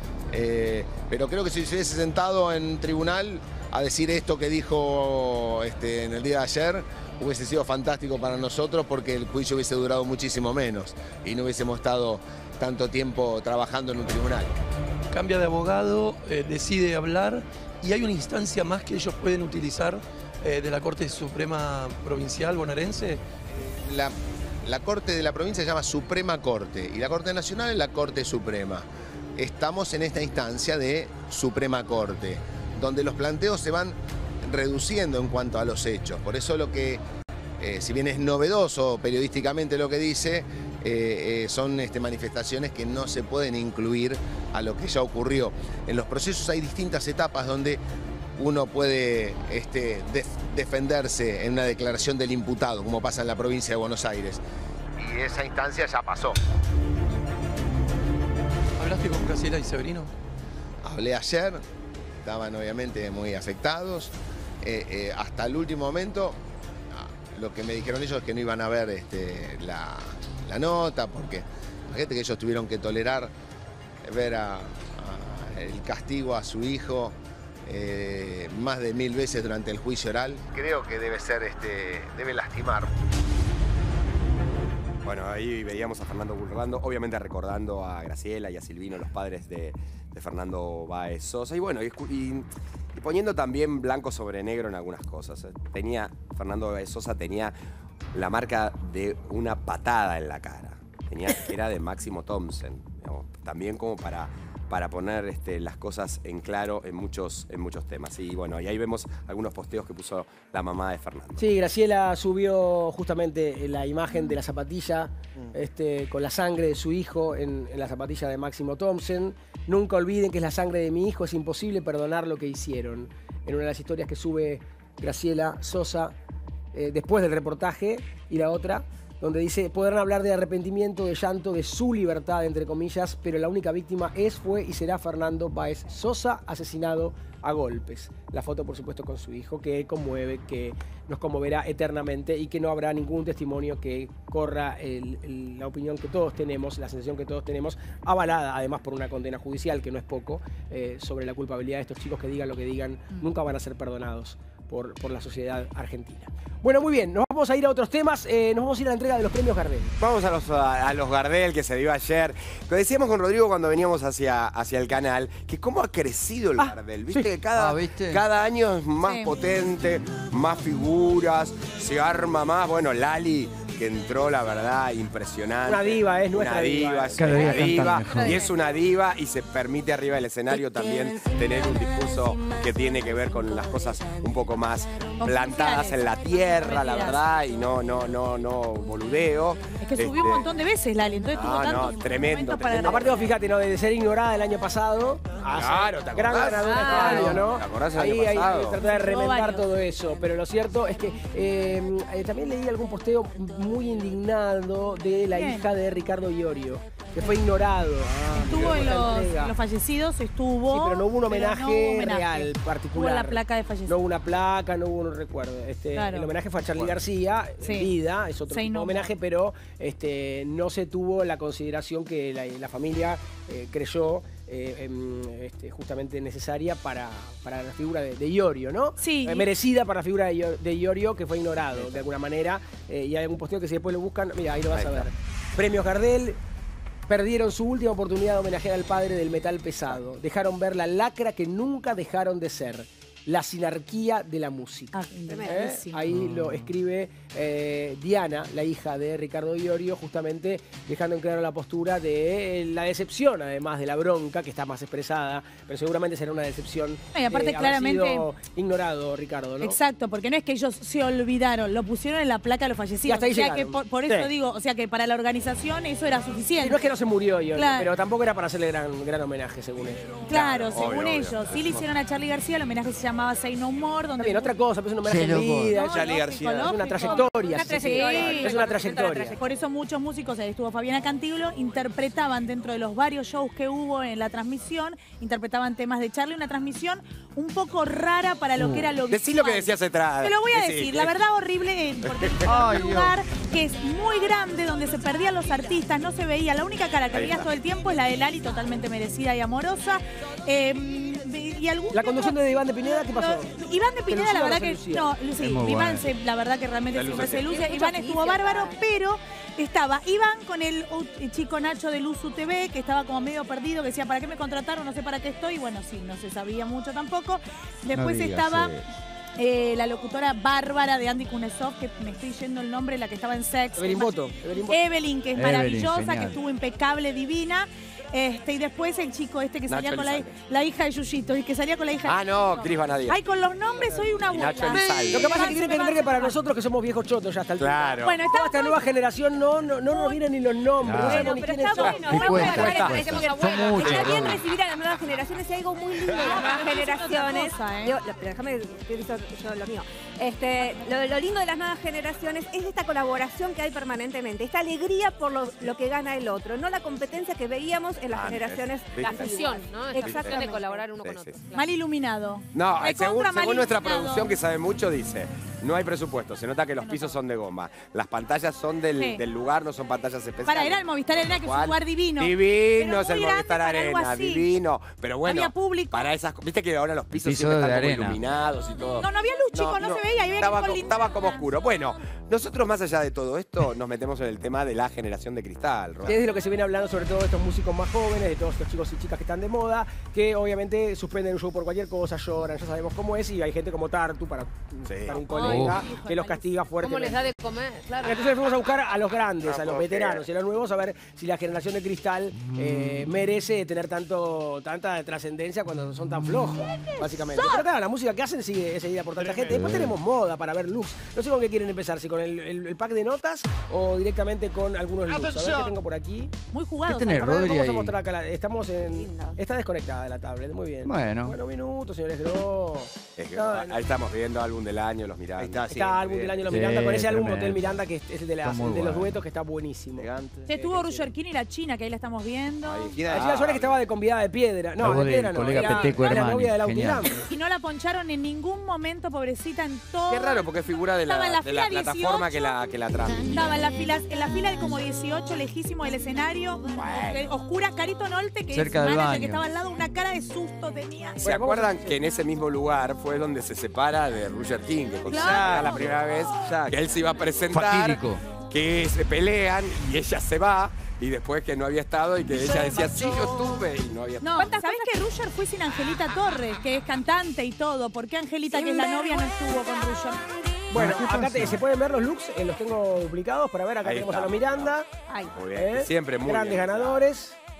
Eh, pero creo que si se hubiese sentado en tribunal a decir esto que dijo este, en el día de ayer, hubiese sido fantástico para nosotros porque el juicio hubiese durado muchísimo menos y no hubiésemos estado tanto tiempo trabajando en un tribunal. Cambia de abogado, eh, decide hablar y hay una instancia más que ellos pueden utilizar eh, de la Corte Suprema Provincial bonaerense. La, la Corte de la provincia se llama Suprema Corte y la Corte Nacional es la Corte Suprema. Estamos en esta instancia de Suprema Corte, donde los planteos se van reduciendo en cuanto a los hechos. Por eso lo que, eh, si bien es novedoso periodísticamente lo que dice, eh, eh, son este, manifestaciones que no se pueden incluir a lo que ya ocurrió. En los procesos hay distintas etapas donde uno puede este, def defenderse en una declaración del imputado, como pasa en la provincia de Buenos Aires. Y esa instancia ya pasó. ¿Hablaste con Graciela y Severino? Hablé ayer, estaban obviamente muy afectados. Eh, eh, hasta el último momento, lo que me dijeron ellos es que no iban a ver este, la, la nota, porque fíjate que ellos tuvieron que tolerar ver a, a el castigo a su hijo eh, más de mil veces durante el juicio oral. Creo que debe ser, este, debe lastimar. Bueno, ahí veíamos a Fernando Burlando, obviamente recordando a Graciela y a Silvino, los padres de, de Fernando Báez Sosa. Y bueno, y, y, y poniendo también blanco sobre negro en algunas cosas. Tenía, Fernando Báez Sosa tenía la marca de una patada en la cara. Tenía, era de Máximo Thompson, digamos, también como para, para poner este, las cosas en claro en muchos, en muchos temas. Y bueno, y ahí vemos algunos posteos que puso la mamá de Fernando. Sí, Graciela subió justamente la imagen de la zapatilla mm. este, con la sangre de su hijo en, en la zapatilla de Máximo Thompson. Nunca olviden que es la sangre de mi hijo, es imposible perdonar lo que hicieron. En una de las historias que sube Graciela Sosa eh, después del reportaje, y la otra donde dice, podrán hablar de arrepentimiento, de llanto, de su libertad, entre comillas, pero la única víctima es, fue y será Fernando Báez Sosa, asesinado a golpes. La foto, por supuesto, con su hijo, que conmueve, que nos conmoverá eternamente y que no habrá ningún testimonio que corra el, el, la opinión que todos tenemos, la sensación que todos tenemos, avalada además por una condena judicial, que no es poco, eh, sobre la culpabilidad de estos chicos. Que digan lo que digan, mm. nunca van a ser perdonados por, por la sociedad argentina. Bueno, muy bien, nos vamos a ir a otros temas, eh, nos vamos a ir a la entrega de los premios Gardel. Vamos a los, a, a los Gardel que se dio ayer. Lo decíamos con Rodrigo cuando veníamos hacia, hacia el canal, que cómo ha crecido el ah, Gardel. Viste sí. que cada, ah, ¿viste? cada año es más sí. potente, más figuras, se arma más. Bueno, Lali, que entró, la verdad, impresionante. Una diva, es nuestra una diva. diva es una diva, y es una diva y se permite arriba del escenario también tener un discurso que tiene que ver con las cosas un poco más plantadas en la tierra, la verdad, y no, no, no, no boludeo. Es que subió este... un montón de veces, Lali, entonces tuvo no, tanto no, tremendo, para tremendo. Aparte, vos fíjate, ¿no? De ser ignorada el año pasado Claro, ¿te gran acordás? ganadora este Claro. año, ¿no? ¿Te acordás el Ahí, año ahí pasado? tratar de remendar varios. todo eso. Pero lo cierto es que eh, eh, también leí algún posteo muy indignado de la Bien. hija de Ricardo Iorio, que fue ignorado. Estuvo en la los, entrega. los fallecidos, estuvo. Sí, pero no hubo un pero homenaje, no hubo homenaje. real, particular. Hubo la placa de fallecidos. No hubo una placa, no hubo un recuerdo. Este, Claro. El homenaje fue a Charly Bueno. García, Sí. en vida, es otro Se tipo de innombró. homenaje, pero este, no se tuvo la consideración que la, la familia eh, creyó eh, em, este, justamente necesaria para, para la figura de, de Iorio, ¿no? Sí. Eh, merecida para la figura de, Io- de Iorio, que fue ignorado de alguna manera. Eh, y hay algún posteo que si después lo buscan, mira, ahí lo vas Ahí a está. ver. Premios Gardel. Perdieron su última oportunidad de homenajear al padre del metal pesado. Dejaron ver la lacra que nunca dejaron de ser. La sinarquía de la música. Ah, ¿Eh? tremendísimo. Ahí lo escribe eh, Diana, la hija de Ricardo Iorio, justamente dejando en claro la postura de la decepción, además de la bronca, que está más expresada, pero seguramente será una decepción. No, y aparte, eh, haber claramente- sido ignorado, Ricardo, ¿no? Exacto, porque no es que ellos se olvidaron, lo pusieron en la placa de los Y fallecidos. hasta ahí o sea que llegaron. por, por eso Sí. digo, o sea que para la organización eso era suficiente. Y no es que no se murió Iorio, Claro. pero tampoco era para hacerle gran, gran homenaje, según ellos. Claro, Claro, según obvio, ellos. obvio. Sí le hicieron a Charly García, el homenaje se llamaba Say No More, donde... También otra cosa, pero es un homenaje Se en lo vida. No, Charly lógico, García. Es una lógico. trayectoria. Una sí, sí. trayectoria. Es una trayectoria. Por eso muchos músicos, ahí estuvo Fabiana Cantilo, interpretaban dentro de los varios shows que hubo en la transmisión, interpretaban temas de Charly, una transmisión un poco rara para lo que era lo Decí lo que visual. decías atrás. Te lo voy a Decí. decir, la verdad horrible, eh, porque es Ay, un Dios. lugar que es muy grande, donde se perdían los artistas, no se veía, la única cara que Ahí veías está. todo el tiempo es la de Lali, totalmente merecida y amorosa. Eh, y algún La conducción de Iván de Pineda, ¿qué pasó? no, Iván de ¿Se Pineda, la lucía o verdad no se que lucía? no, sí, Es muy Iván buena. se- la verdad que realmente Se siempre luce se siempre. luce. Iván estuvo bárbaro, pero estaba Iván con el u- el chico Nacho de Luzu T V, que estaba como medio perdido, que decía, ¿para qué me contrataron? No sé para qué estoy. Bueno, sí, no se sabía mucho tampoco. Después No digas estaba eso. eh, la locutora bárbara de Andy Kunesov, que me estoy yendo el nombre, la que estaba en Sex. Evelyn que es Boto. Evelyn Boto. Evelyn, que es Evelyn, maravillosa, genial. que estuvo impecable, divina. Este, y después el chico este que salía Nacho con la, Elizalde. la hija de Yuyito, y que salía con la hija Ah, de no, Yuyito. Cris Vanadía. Ay, con los nombres soy una Y Nacho abuela. Elizalde. Lo que pasa es que tiene que Se me va, entender que se me para va. nosotros que somos viejos chotos ya hasta el Claro. Bueno, Toda está esta nueva generación no, no, no nos vienen ni los nombres, no Claro. sabemos ni Pero quiénes está son. bueno, Y bueno, cuesta, bueno, cuesta. parecemos Son abuelos. muchos, Está bien Romy. recibir a las nuevas generaciones y hay algo muy lindo de las nuevas generaciones. cosa, ¿eh? Digo, lo- pero déjame que hizo yo lo mío. Este, lo, lo lindo de las nuevas generaciones es esta colaboración que hay permanentemente, esta alegría por lo, lo que gana el otro, no la competencia que veíamos en las Antes, generaciones ¿viste? La antiguas. fusión, ¿no? Esta fusión de Exactamente. colaborar uno con Sí, otro. sí, sí. Mal iluminado. No, Recontra según, mal según nuestra iluminado. producción que sabe mucho, dice, no hay presupuesto, se nota que los pisos son de goma, las pantallas son del, Sí. del lugar, no son pantallas especiales. Para, era el Movistar Arena, que es un ¿Cuál? lugar divino. Divino Pero es el muy grande Movistar para algo Arena, así. divino. Pero bueno, Había público. para esas co- viste que ahora los pisos Piso siempre de están como arena. iluminados y todo. No, no había luz, chicos, no se veía, había que estaba, ir con co- linterna. estaba como oscuro. Bueno, nosotros más allá de todo esto, nos metemos en el tema de la generación de cristal. Roberto. Que es de lo que se viene hablando, sobre todo de estos músicos más jóvenes, de todos estos chicos y chicas que están de moda, que obviamente suspenden un show por cualquier cosa, lloran, ya sabemos cómo es, y hay gente como Tartu, para, para un colega, Uf. que los castiga ¿Cómo fuertemente. les da de comer? Claro. Entonces fuimos a buscar a los grandes, Ah, a los ¿por qué? veteranos y a los nuevos, a ver si la generación de cristal eh, merece tener tanto tanta trascendencia cuando son tan flojos, básicamente. Pero claro, la música que hacen sigue es seguida por tanta gente. Después tenemos moda para ver looks. No sé con qué quieren empezar, si con el, el- el pack de notas o directamente con algunos looks. A ver qué tengo por aquí. Muy jugado. ¿Qué tenés, A ver, Rodri, vamos a ahí? mostrar acá. la- estamos en. Está desconectada la tablet, muy bien. Bueno. Buenos minutos, señores Gro. Es que, No, ahí estamos viendo álbum del año, los Miranda. Ahí está, Está álbum del año Los Sí, Miranda, con ese álbum tremendo. Hotel Miranda que es es el de, las- Está muy el de los bueno. duetos que está buenísimo. Se estuvo Roger King y la China, que ahí la estamos viendo. La chica Suárez que estaba de convidada de piedra. No, La voz de del piedra no. colega Era, Peteco era la Hermani, novia de Lauti genial. Lambre. Y no la poncharon en ningún momento, pobrecita, en todo. Qué raro, porque es figura de la, Estaba en la de la fila plataforma dieciocho. que la, que la transmite. Estaba en la fila, en la fila de como dieciocho, lejísimo del escenario. eh, Oscura, Carito Nolte, que Cerca es del manager, baño. que estaba al lado, una cara de susto tenía. ¿Se acuerdan que en ese mismo lugar fue donde se separa de Roger King? Que con Claro. Saga la primera vez que él se iba a presentar, Fatídico. que se pelean y ella se va y después que no había estado y que ella decía, sí, yo estuve y no había estado. No, ¿sabés que Roger fue sin Angelita Torres, que es cantante y todo? ¿Por qué Angelita, que es la novia, no estuvo con Roger? Bueno, ¿qué acá pasa? te- se pueden ver los looks, eh, los tengo duplicados para ver. Acá Ahí tenemos está. a los Miranda. Ay. Muy bien, ¿eh? siempre muy Grandes bien. ganadores.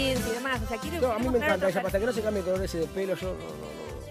jeans y demás. O sea, quiere, No, a mí quiere me mostrar encanta otro ella, hasta que no se cambie el color ese de pelo, yo no, no, no.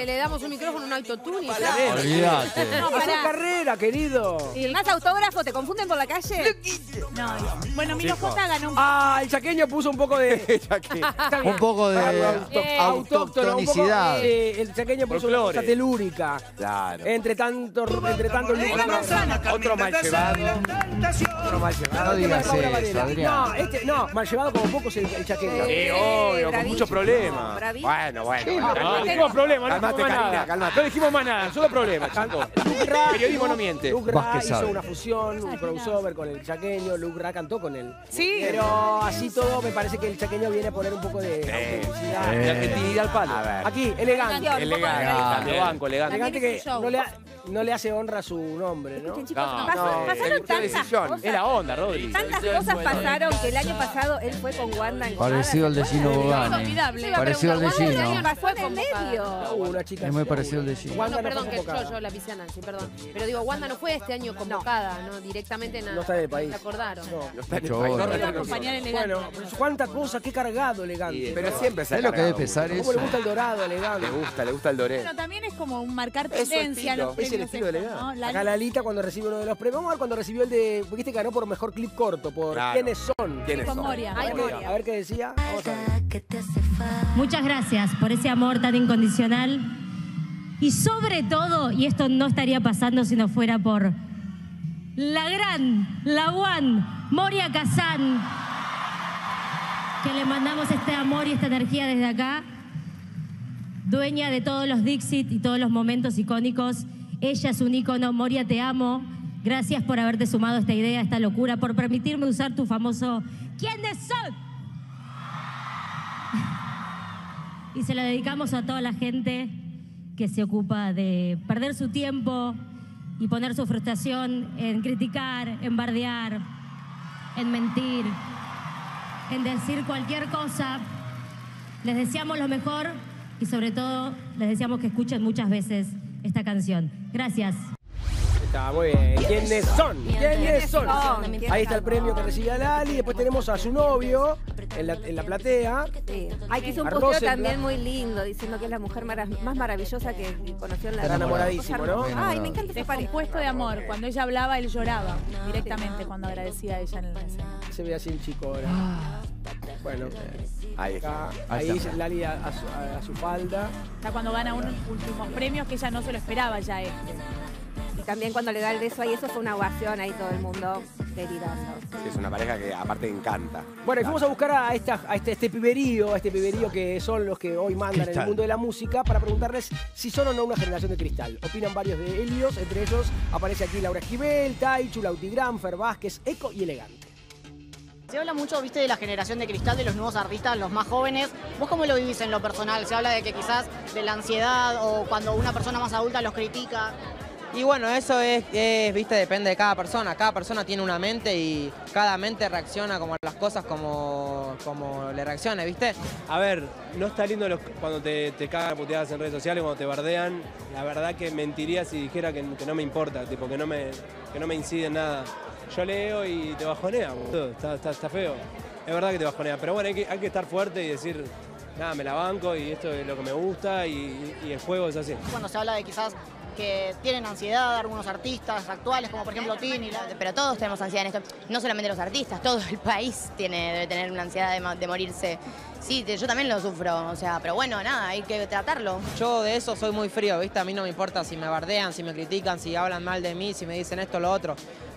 le, le damos un micrófono, un autotune y ya. Olvídate. No, pasó carrera, querido. ¿Y más autógrafo? ¿Te confunden por la calle? No, bueno, Milo J ganó un... Ah, el chaqueño puso un poco de... Un poco de Eh, autóctono, un poco, autoctonicidad. eh, el chaqueño puso una cosa telúrica. Claro. Entre tanto, entre tanto Otro mal llevado. Otro mal llevado. No digas Paula eso, Varela. Adrián. No, este, no, mal llevado como pocos el, el chaqueño. Sí, novio, con bravísimo, muchos problemas. bravísimo. Bueno, bueno. Sí, bueno. no, no dijimos problemas, no Calmate, dijimos más Karina, nada. calmate. No dijimos más nada, solo problemas, chicos. Luke Ra, Periodismo no miente. Luke Ra Más que hizo sabe. una fusión, un crossover con el chaqueño, Luke Ra cantó con él. Sí. Pero así todo me parece que el chaqueño viene a poner un poco de autenticidad. De argentinidad al palo. A ver. Aquí, elegante. Elegante. Elegante, banco, elegante. Elegante que es un show. no le, ha- no le hace honra a su nombre, ¿no? Escuchen, chicos, No, pas- no, pasaron es tantas decisión. cosas. Es la onda, Rodri. Tantas cosas pasaron que el año pasado él fue con Wanda en Parecido al de Gino Bogani. Inolvidable. Parecido al de Wanda el año Gino. pasado en el medio. Hubo una chica Es muy así, parecido al de Gino. Wanda No, no perdón, fue que yo, convocada. yo la pisé a Nancy, perdón. Pero digo, Wanda no fue este año convocada, ¿no? Directamente nada. No está en el país. Se acordaron. No. No está en el Mucho país. oro. No, no, no, no. Acompañar elegante. Bueno, pero cuánta cosa, qué cargado elegante. Pero siempre se ha ¿Sabes lo que debe cargado pesar mucho. ¿Cómo eso? le gusta el dorado, elegante? Le gusta, le gusta el doré. Bueno, también es como un marcar Es su tendencia en los estilo, es el premios estilo de estos, Elegante. ¿no? La- Acá Lalita cuando recibe uno de los premios. Vamos a ver cuando recibió el de... Viste que ganó por mejor clip corto, por Claro. ¿Quiénes son? ¿Quiénes con son? Moria. A ver, Con qué, Moria. a ver qué decía. Vamos a ver. Muchas gracias por ese amor tan incondicional y sobre todo, y esto no estaría pasando si no fuera por la gran, la one, Moria Kazan, que le mandamos este amor y esta energía desde acá, dueña de todos los Dixit y todos los momentos icónicos. Ella es un ícono. Moria, te amo. Gracias por haberte sumado a esta idea, a esta locura, por permitirme usar tu famoso ¿quiénes son? Y se lo dedicamos a toda la gente que se ocupa de perder su tiempo y poner su frustración en criticar, en bardear, en mentir, en decir cualquier cosa. Les deseamos lo mejor y sobre todo les deseamos que escuchen muchas veces esta canción. Gracias. Está muy bien. ¿Quiénes son? ¿Quiénes son? son? Ahí está el premio que recibe a Lali. Después tenemos a su novio en la, en la platea. Sí. Ay, que hizo un A posteo Rosenblatt. también muy lindo, diciendo que es la mujer mara- más maravillosa que conoció en la Está vida. enamoradísimo, ¿no? Ay, me encanta esa pareja. Descompuesto de amor. Cuando ella hablaba, él lloraba directamente cuando agradecía a ella en la escena. Se ve así el chico ahora. Bueno, Ahí acá, está. ahí Ahí dice está. Lali a, a su, a- a su falda. Ya cuando gana unos últimos premios que ella no se lo esperaba ya este. Y también cuando le da el beso ahí, eso fue una ovación ahí todo el mundo delirando. Sí, es una pareja que aparte encanta. Bueno, y fuimos a buscar a, esta, a este, este piberío, a este piberío que son los que hoy mandan en el Cristal. mundo de la música para preguntarles si son o no una generación de cristal. Opinan varios de ellos, entre ellos aparece aquí Laura Esquivel, Taichu, Lautigrán, Fer Vázquez, Eco y Elegante. Se habla mucho, viste, de la generación de cristal, de los nuevos artistas, los más jóvenes. ¿Vos cómo lo vivís en lo personal? Se habla de que quizás de la ansiedad o cuando una persona más adulta los critica. Y bueno, eso es, es, viste, depende de cada persona. Cada persona tiene una mente y cada mente reacciona como a las cosas como, como le reaccione, ¿viste? A ver, no está lindo los- cuando te, te cagan puteadas en redes sociales, cuando te bardean. La verdad que mentiría si dijera que, que no me importa, tipo, que no me, que no me incide en nada. Yo leo y te bajonea, boludo. Está, está, está feo. Es verdad que te bajonea, pero bueno, hay que, hay que estar fuerte y decir, nada, me la banco y esto es lo que me gusta y, y el juego es así. Cuando se habla de quizás que tienen ansiedad algunos artistas actuales, como por ejemplo Tini. Pero todos tenemos ansiedad en esto, no solamente los artistas, todo el país tiene, debe tener una ansiedad de, ma- de morirse. Sí, te- yo también lo sufro, o sea, pero bueno, nada, hay que tratarlo. Yo de eso soy muy frío, ¿viste? A mí no me importa si me bardean, si me critican, si hablan mal de mí, si me dicen esto o lo otro.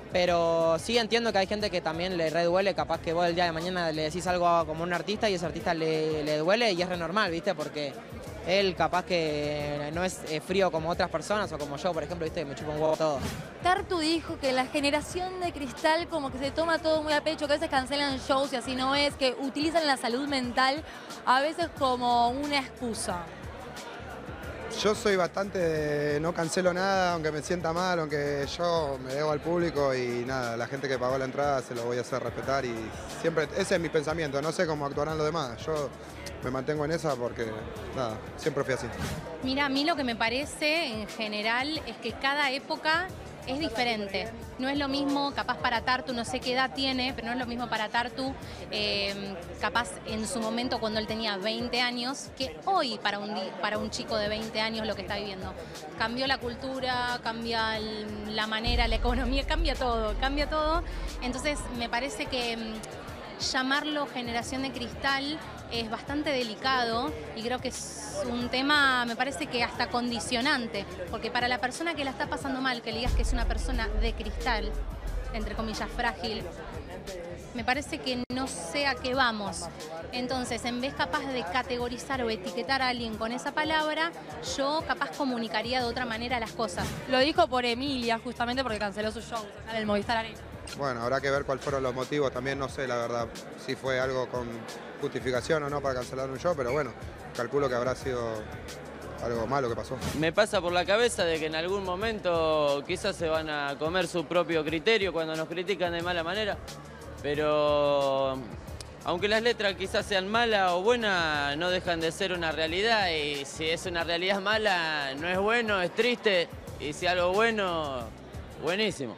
Pero sí entiendo que hay gente que también le reduele, capaz que vos el día de mañana le decís algo a- como un artista y ese artista le, le duele y es re normal, ¿viste? Porque él capaz que no es eh, frío como otras personas o como yo, por ejemplo, ¿viste? Me chupa un huevo todo. Tartu dijo que la generación de cristal como que se toma todo muy a pecho, que a veces cancelan shows y así no es, que utilizan la salud mental a veces como una excusa. Yo soy bastante de no cancelo nada, aunque me sienta mal, aunque yo me debo al público y nada, la gente que pagó la entrada se lo voy a hacer respetar y siempre, ese es mi pensamiento, no sé cómo actuarán los demás, yo me mantengo en esa porque nada, siempre fui así. Mira, a mí lo que me parece en general es que cada época es diferente. No es lo mismo, capaz para Tartu, no sé qué edad tiene, pero no es lo mismo para Tartu, eh, capaz en su momento cuando él tenía veinte años, que hoy para un, di- para un chico de veinte años lo que está viviendo. Cambió la cultura, cambia el- la manera, la economía, cambia todo, cambia todo. Entonces me parece que mm, llamarlo generación de cristal es bastante delicado y creo que es un tema, me parece que hasta condicionante, porque para la persona que la está pasando mal, que le digas que es una persona de cristal, entre comillas frágil, Me parece que no sé a qué vamos. Entonces, en vez capaz de categorizar o etiquetar a alguien con esa palabra, yo capaz comunicaría de otra manera las cosas. Lo dijo por Emilia, justamente porque canceló su show en el Movistar Arena. Bueno, habrá que ver cuáles fueron los motivos. También no sé, la verdad, si fue algo con justificación o no para cancelar un show, pero bueno, calculo que habrá sido algo malo que pasó. Me pasa por la cabeza de que en algún momento quizás se van a comer su propio criterio cuando nos critican de mala manera, pero aunque las letras quizás sean malas o buenas, no dejan de ser una realidad, y si es una realidad mala, no es bueno, es triste, y si algo bueno, buenísimo.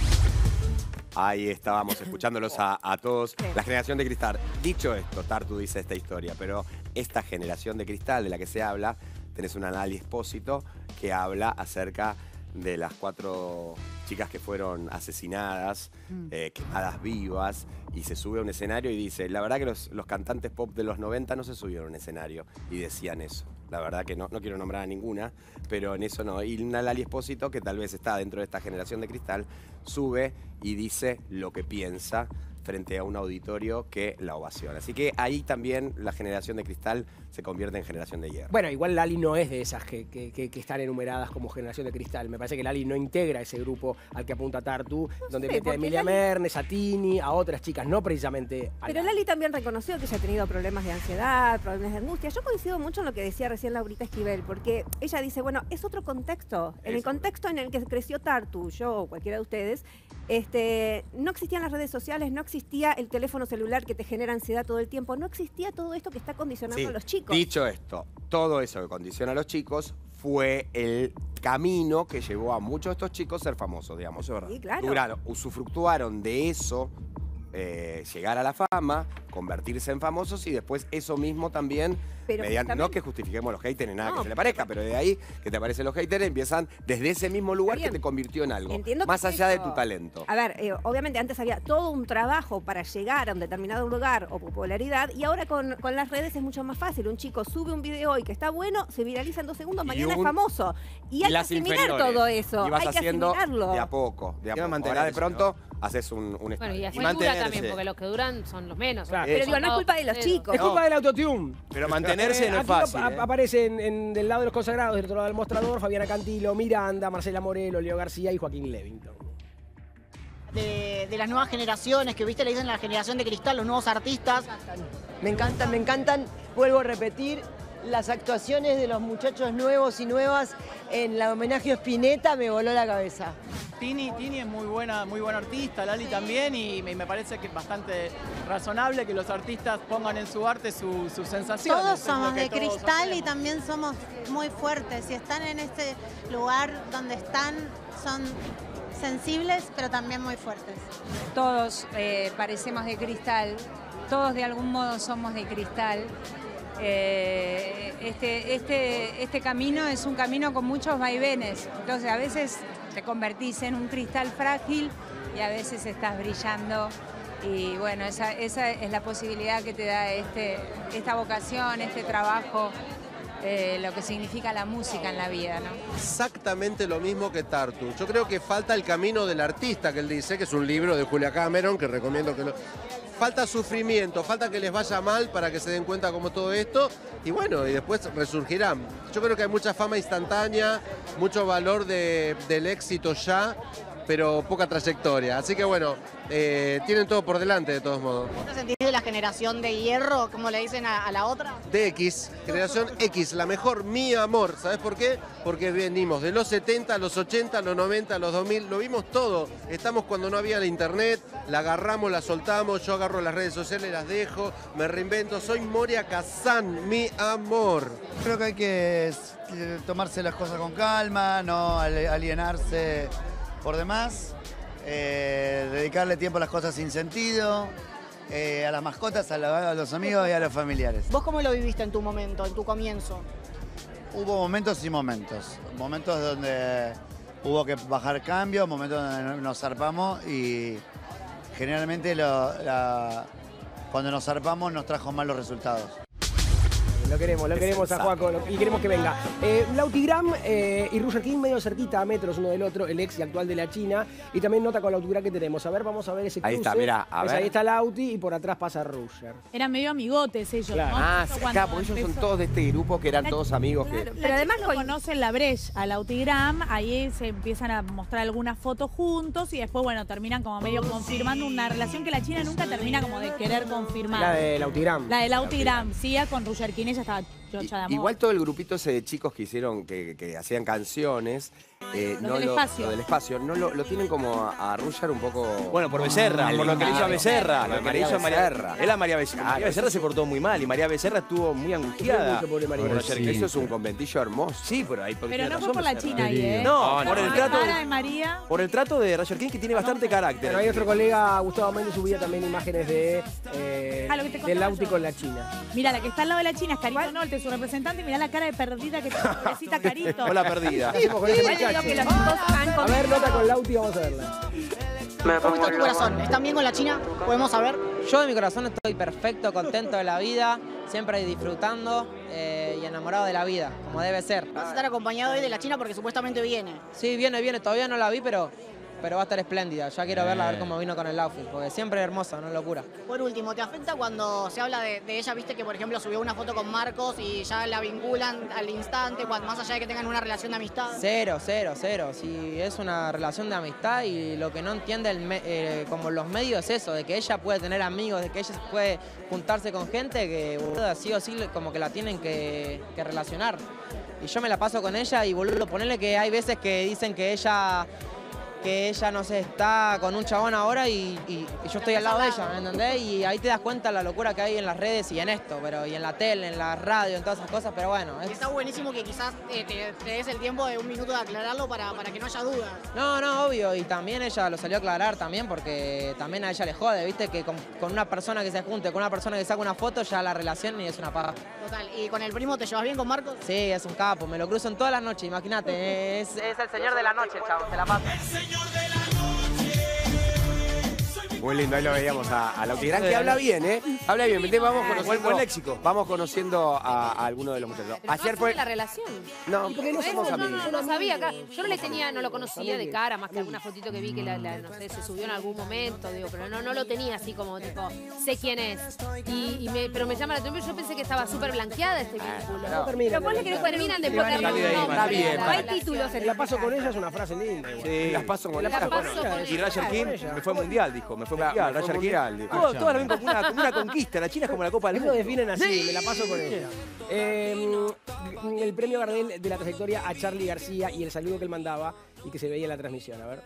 Ahí estábamos escuchándolos a, a todos. La generación de cristal. Dicho esto, Tartu dice esta historia, pero esta generación de cristal de la que se habla, tenés un Lali Espósito que habla acerca de las cuatro chicas que fueron asesinadas, mm. eh, quemadas vivas, y se sube a un escenario y dice, la verdad que los, los cantantes pop de los noventa no se subieron a un escenario y decían eso. La verdad que no, no quiero nombrar a ninguna, pero en eso no. Y una Lali Espósito, que tal vez está dentro de esta generación de cristal, sube y dice lo que piensa frente a un auditorio que la ovaciona. Así que ahí también la generación de cristal se convierte en generación de hierro. Bueno, igual Lali no es de esas que, que, que, que están enumeradas como generación de cristal. Me parece que Lali no integra ese grupo al que apunta Tartu, no donde sé, mete a Emilia Lali... Mernes, a Tini, a otras chicas, no precisamente a Pero Lali también reconoció que ella ha tenido problemas de ansiedad, problemas de angustia. Yo coincido mucho en lo que decía recién Laurita Esquivel, porque ella dice, bueno, es otro contexto. En el contexto en el que creció Tartu, yo o cualquiera de ustedes, este, no existían las redes sociales, no existía el teléfono celular que te genera ansiedad todo el tiempo, no existía todo esto que está condicionando sí. a los chicos. Dicho esto, todo eso que condiciona a los chicos fue el camino que llevó a muchos de estos chicos a ser famosos, digamos. Sí, claro. Duraron, usufructuaron de eso, eh, llegar a la fama, convertirse en famosos, y después eso mismo también, mediante, no que justifiquemos los haters ni nada no, que se le parezca, pero de ahí que te aparecen los haters, empiezan desde ese mismo lugar que te convirtió en algo, Entiendo más allá eso, de tu talento. A ver, eh, obviamente antes había todo un trabajo para llegar a un determinado lugar o popularidad, y ahora con, con las redes es mucho más fácil. Un chico sube un video hoy que está bueno, se viraliza en dos segundos, mañana un, es famoso. Y hay que asimilar todo eso, y vas hay que haciendo asimilarlo. de a poco, de a poco. Ahora de pronto ¿no? haces un, un Bueno, y así y dura también, porque los que duran son los menos. Claro. Pero digo, no es culpa de los chicos. Es culpa no. del autotune. Pero mantenerse no es fácil. A, ¿eh? Aparece en, en, del lado de los consagrados, del otro lado del mostrador, Fabiana Cantilo, Miranda, Marcela Morelo, Leo García y Joaquín Levington. De, de las nuevas generaciones, que viste, le dicen la generación de cristal, los nuevos artistas. Me encantan, me encantan, vuelvo a repetir, las actuaciones de los muchachos nuevos y nuevas en la homenaje a Spinetta me voló la cabeza. Tini, Tini es muy buena, muy buena artista, Lali sí. también, y me, me parece que es bastante razonable que los artistas pongan en su arte sus su sensaciones. Todos somos de todos cristal hacemos. Y también somos muy fuertes. Si están en este lugar donde están, son sensibles, pero también muy fuertes. Todos eh, parecemos de cristal, todos de algún modo somos de cristal. Eh, este, este, este camino es un camino con muchos vaivenes, entonces a veces te convertís en un cristal frágil y a veces estás brillando, y bueno, esa, esa es la posibilidad que te da este, esta vocación, este trabajo, eh, lo que significa la música en la vida, ¿no? Exactamente lo mismo que Tartu. Yo creo que falta el camino del artista, que él dice, que es un libro de Julia Cameron, que recomiendo que lo... Falta sufrimiento, falta que les vaya mal para que se den cuenta como todo esto, y bueno, y después resurgirán. Yo creo que hay mucha fama instantánea, mucho valor de, del éxito ya, pero poca trayectoria. Así que bueno, eh, tienen todo por delante de todos modos. ¿Vos te sentís de la generación de hierro, como le dicen a, a la otra? De X, generación X, la mejor, mi amor. ¿Sabes por qué? Porque venimos de los setenta, los ochenta, los noventa, los dos mil, lo vimos todo. Estamos cuando no había la internet, la agarramos, la soltamos, yo agarro las redes sociales, las dejo, me reinvento. Soy Moria Kazan, mi amor. Creo que hay que tomarse las cosas con calma, no alienarse por demás, eh, dedicarle tiempo a las cosas sin sentido, eh, a las mascotas, a, la, a los amigos y a los familiares. ¿Vos cómo lo viviste en tu momento, en tu comienzo? Hubo momentos y momentos. Momentos donde hubo que bajar cambios, momentos donde nos zarpamos, y generalmente lo, la, cuando nos zarpamos nos trajo malos resultados. Lo queremos, lo queremos a Juaco y queremos que venga. Eh, Lautigram eh, y Roger King medio cerquita a metros uno del otro, el ex y actual de la China. Y también nota con Lautigram que tenemos. A ver, vamos a ver ese cruce. Ahí está, mirá, a ver. Ahí está Lauti y por atrás pasa Roger. Eran medio amigotes ellos, Claro. ¿no? Ah, Eso sí, cuando acá, porque ellos son empezó- todos de este grupo que eran La- todos amigos. Que... Claro, pero además lo conocen la Breche a Lautigram, ahí se empiezan a mostrar algunas fotos juntos y después, bueno, terminan como medio confirmando una relación que la China nunca termina como de querer confirmar. La de Lautigram. La de Lautigram, sí, con Roger King, ella estaba chocha de amor. Igual todo el grupito ese de chicos que hicieron, que, que hacían canciones, eh, Lo no del lo, espacio. lo del espacio, no lo, lo tienen como a, a Ruger un poco. Bueno, por Becerra, por lo que le hizo a Becerra. Lo que le hizo a María Becerra. Él a María Becerra. María Becerra se portó muy mal y María Becerra estuvo muy angustiada. Mucho pobre María Por Becerra. ayer que Eso es un conventillo hermoso. Sí, pero ahí Pero no fue por la China ahí, ¿eh? No, por el La trato. cara de María. Por el trato de Roger King, que tiene bastante carácter. Bueno, hay otro colega, Gustavo Méndez, subía también imágenes de eh, Ah, lo que te del contaba Lauti yo. con la China. Mira, la que está al lado de la China es Carito Nolte, su representante, y mirá la cara de perdida que tiene, pobrecita Carito. Hola, perdida. ¿Qué hacemos con ese Igual te digo muchacho? que los chicos han A ver, nota con Lauti, vamos a verla. ¿Cómo está tu corazón? ¿Están bien con la China? ¿Podemos saber? Yo de mi corazón estoy perfecto, contento de la vida, siempre disfrutando eh, y enamorado de la vida, como debe ser. Vas a estar acompañado hoy de la China porque supuestamente viene. Sí, viene, viene, todavía no la vi, pero, pero va a estar espléndida. Ya quiero verla, a ver cómo vino con el outfit, porque siempre es hermosa, no es locura. Por último, ¿te afecta cuando se habla de, de ella? Viste que, por ejemplo, subió una foto con Marcos y ya la vinculan al instante, cuando, más allá de que tengan una relación de amistad. Cero, cero, cero. Si es una relación de amistad y lo que no entiende el me- eh, como los medios es eso, de que ella puede tener amigos, de que ella puede juntarse con gente que, boludo, sí o sí como que la tienen que, que relacionar. Y yo me la paso con ella y, boludo, ponerle que hay veces que dicen que ella... que ella, no sé, está con un chabón ahora y, y- y yo estoy al lado de ella, ¿me entendés? Y ahí te das cuenta la locura que hay en las redes y en esto, pero y en la tele, en la radio, en todas esas cosas, pero bueno. es- Está buenísimo que quizás eh, te, te des el tiempo de un minuto de aclararlo para, para que no haya dudas. No, no, obvio, y también ella lo salió a aclarar también porque también a ella le jode, ¿viste? Que con, con una persona que se junte, con una persona que saca una foto, ya la relación ni es una paga. Total. ¿Y con el primo te llevas bien con Marcos? Sí, es un capo, me lo cruzo en todas las noches, imagínate, es, es el señor de la noche, chavo, te la paso. Muy lindo, ahí lo veíamos a, a Lautigram, que habla bien, ¿eh? Habla bien. Vente, vamos conociendo, Buen léxico. Vamos conociendo a, a algunos de los muchachos. Ayer fue. la relación. No, ¿Y por qué no somos No, no, amigos? no, no sabía acá. Yo no le tenía, no lo conocía de cara, más que alguna fotito que vi que la, la- no sé, se subió en algún momento, digo, pero no, no lo tenía así como tipo, sé quién es. Y, y me, pero me llama la atención, yo pensé que estaba súper blanqueada este vínculo. No termina. Pero ponle que no terminan de poner Dale de ahí, nombre Mati. a Bien, la Mati. relación. títulos en La paso con ella es una frase linda. Sí. Las paso con La ella. paso con Y ella. Roger King me fue mundial, dijo. Me fue Claro, mundial. me fue Roger King. mundial, dijo. Todo, todas lo ven como una, como una conquista. La China es como la Copa del Eso lo Mundo. definen así, me la paso con ella. Eh, el premio Gardel de la trayectoria a Charly García y el saludo que él mandaba y que se veía en la transmisión. A ver.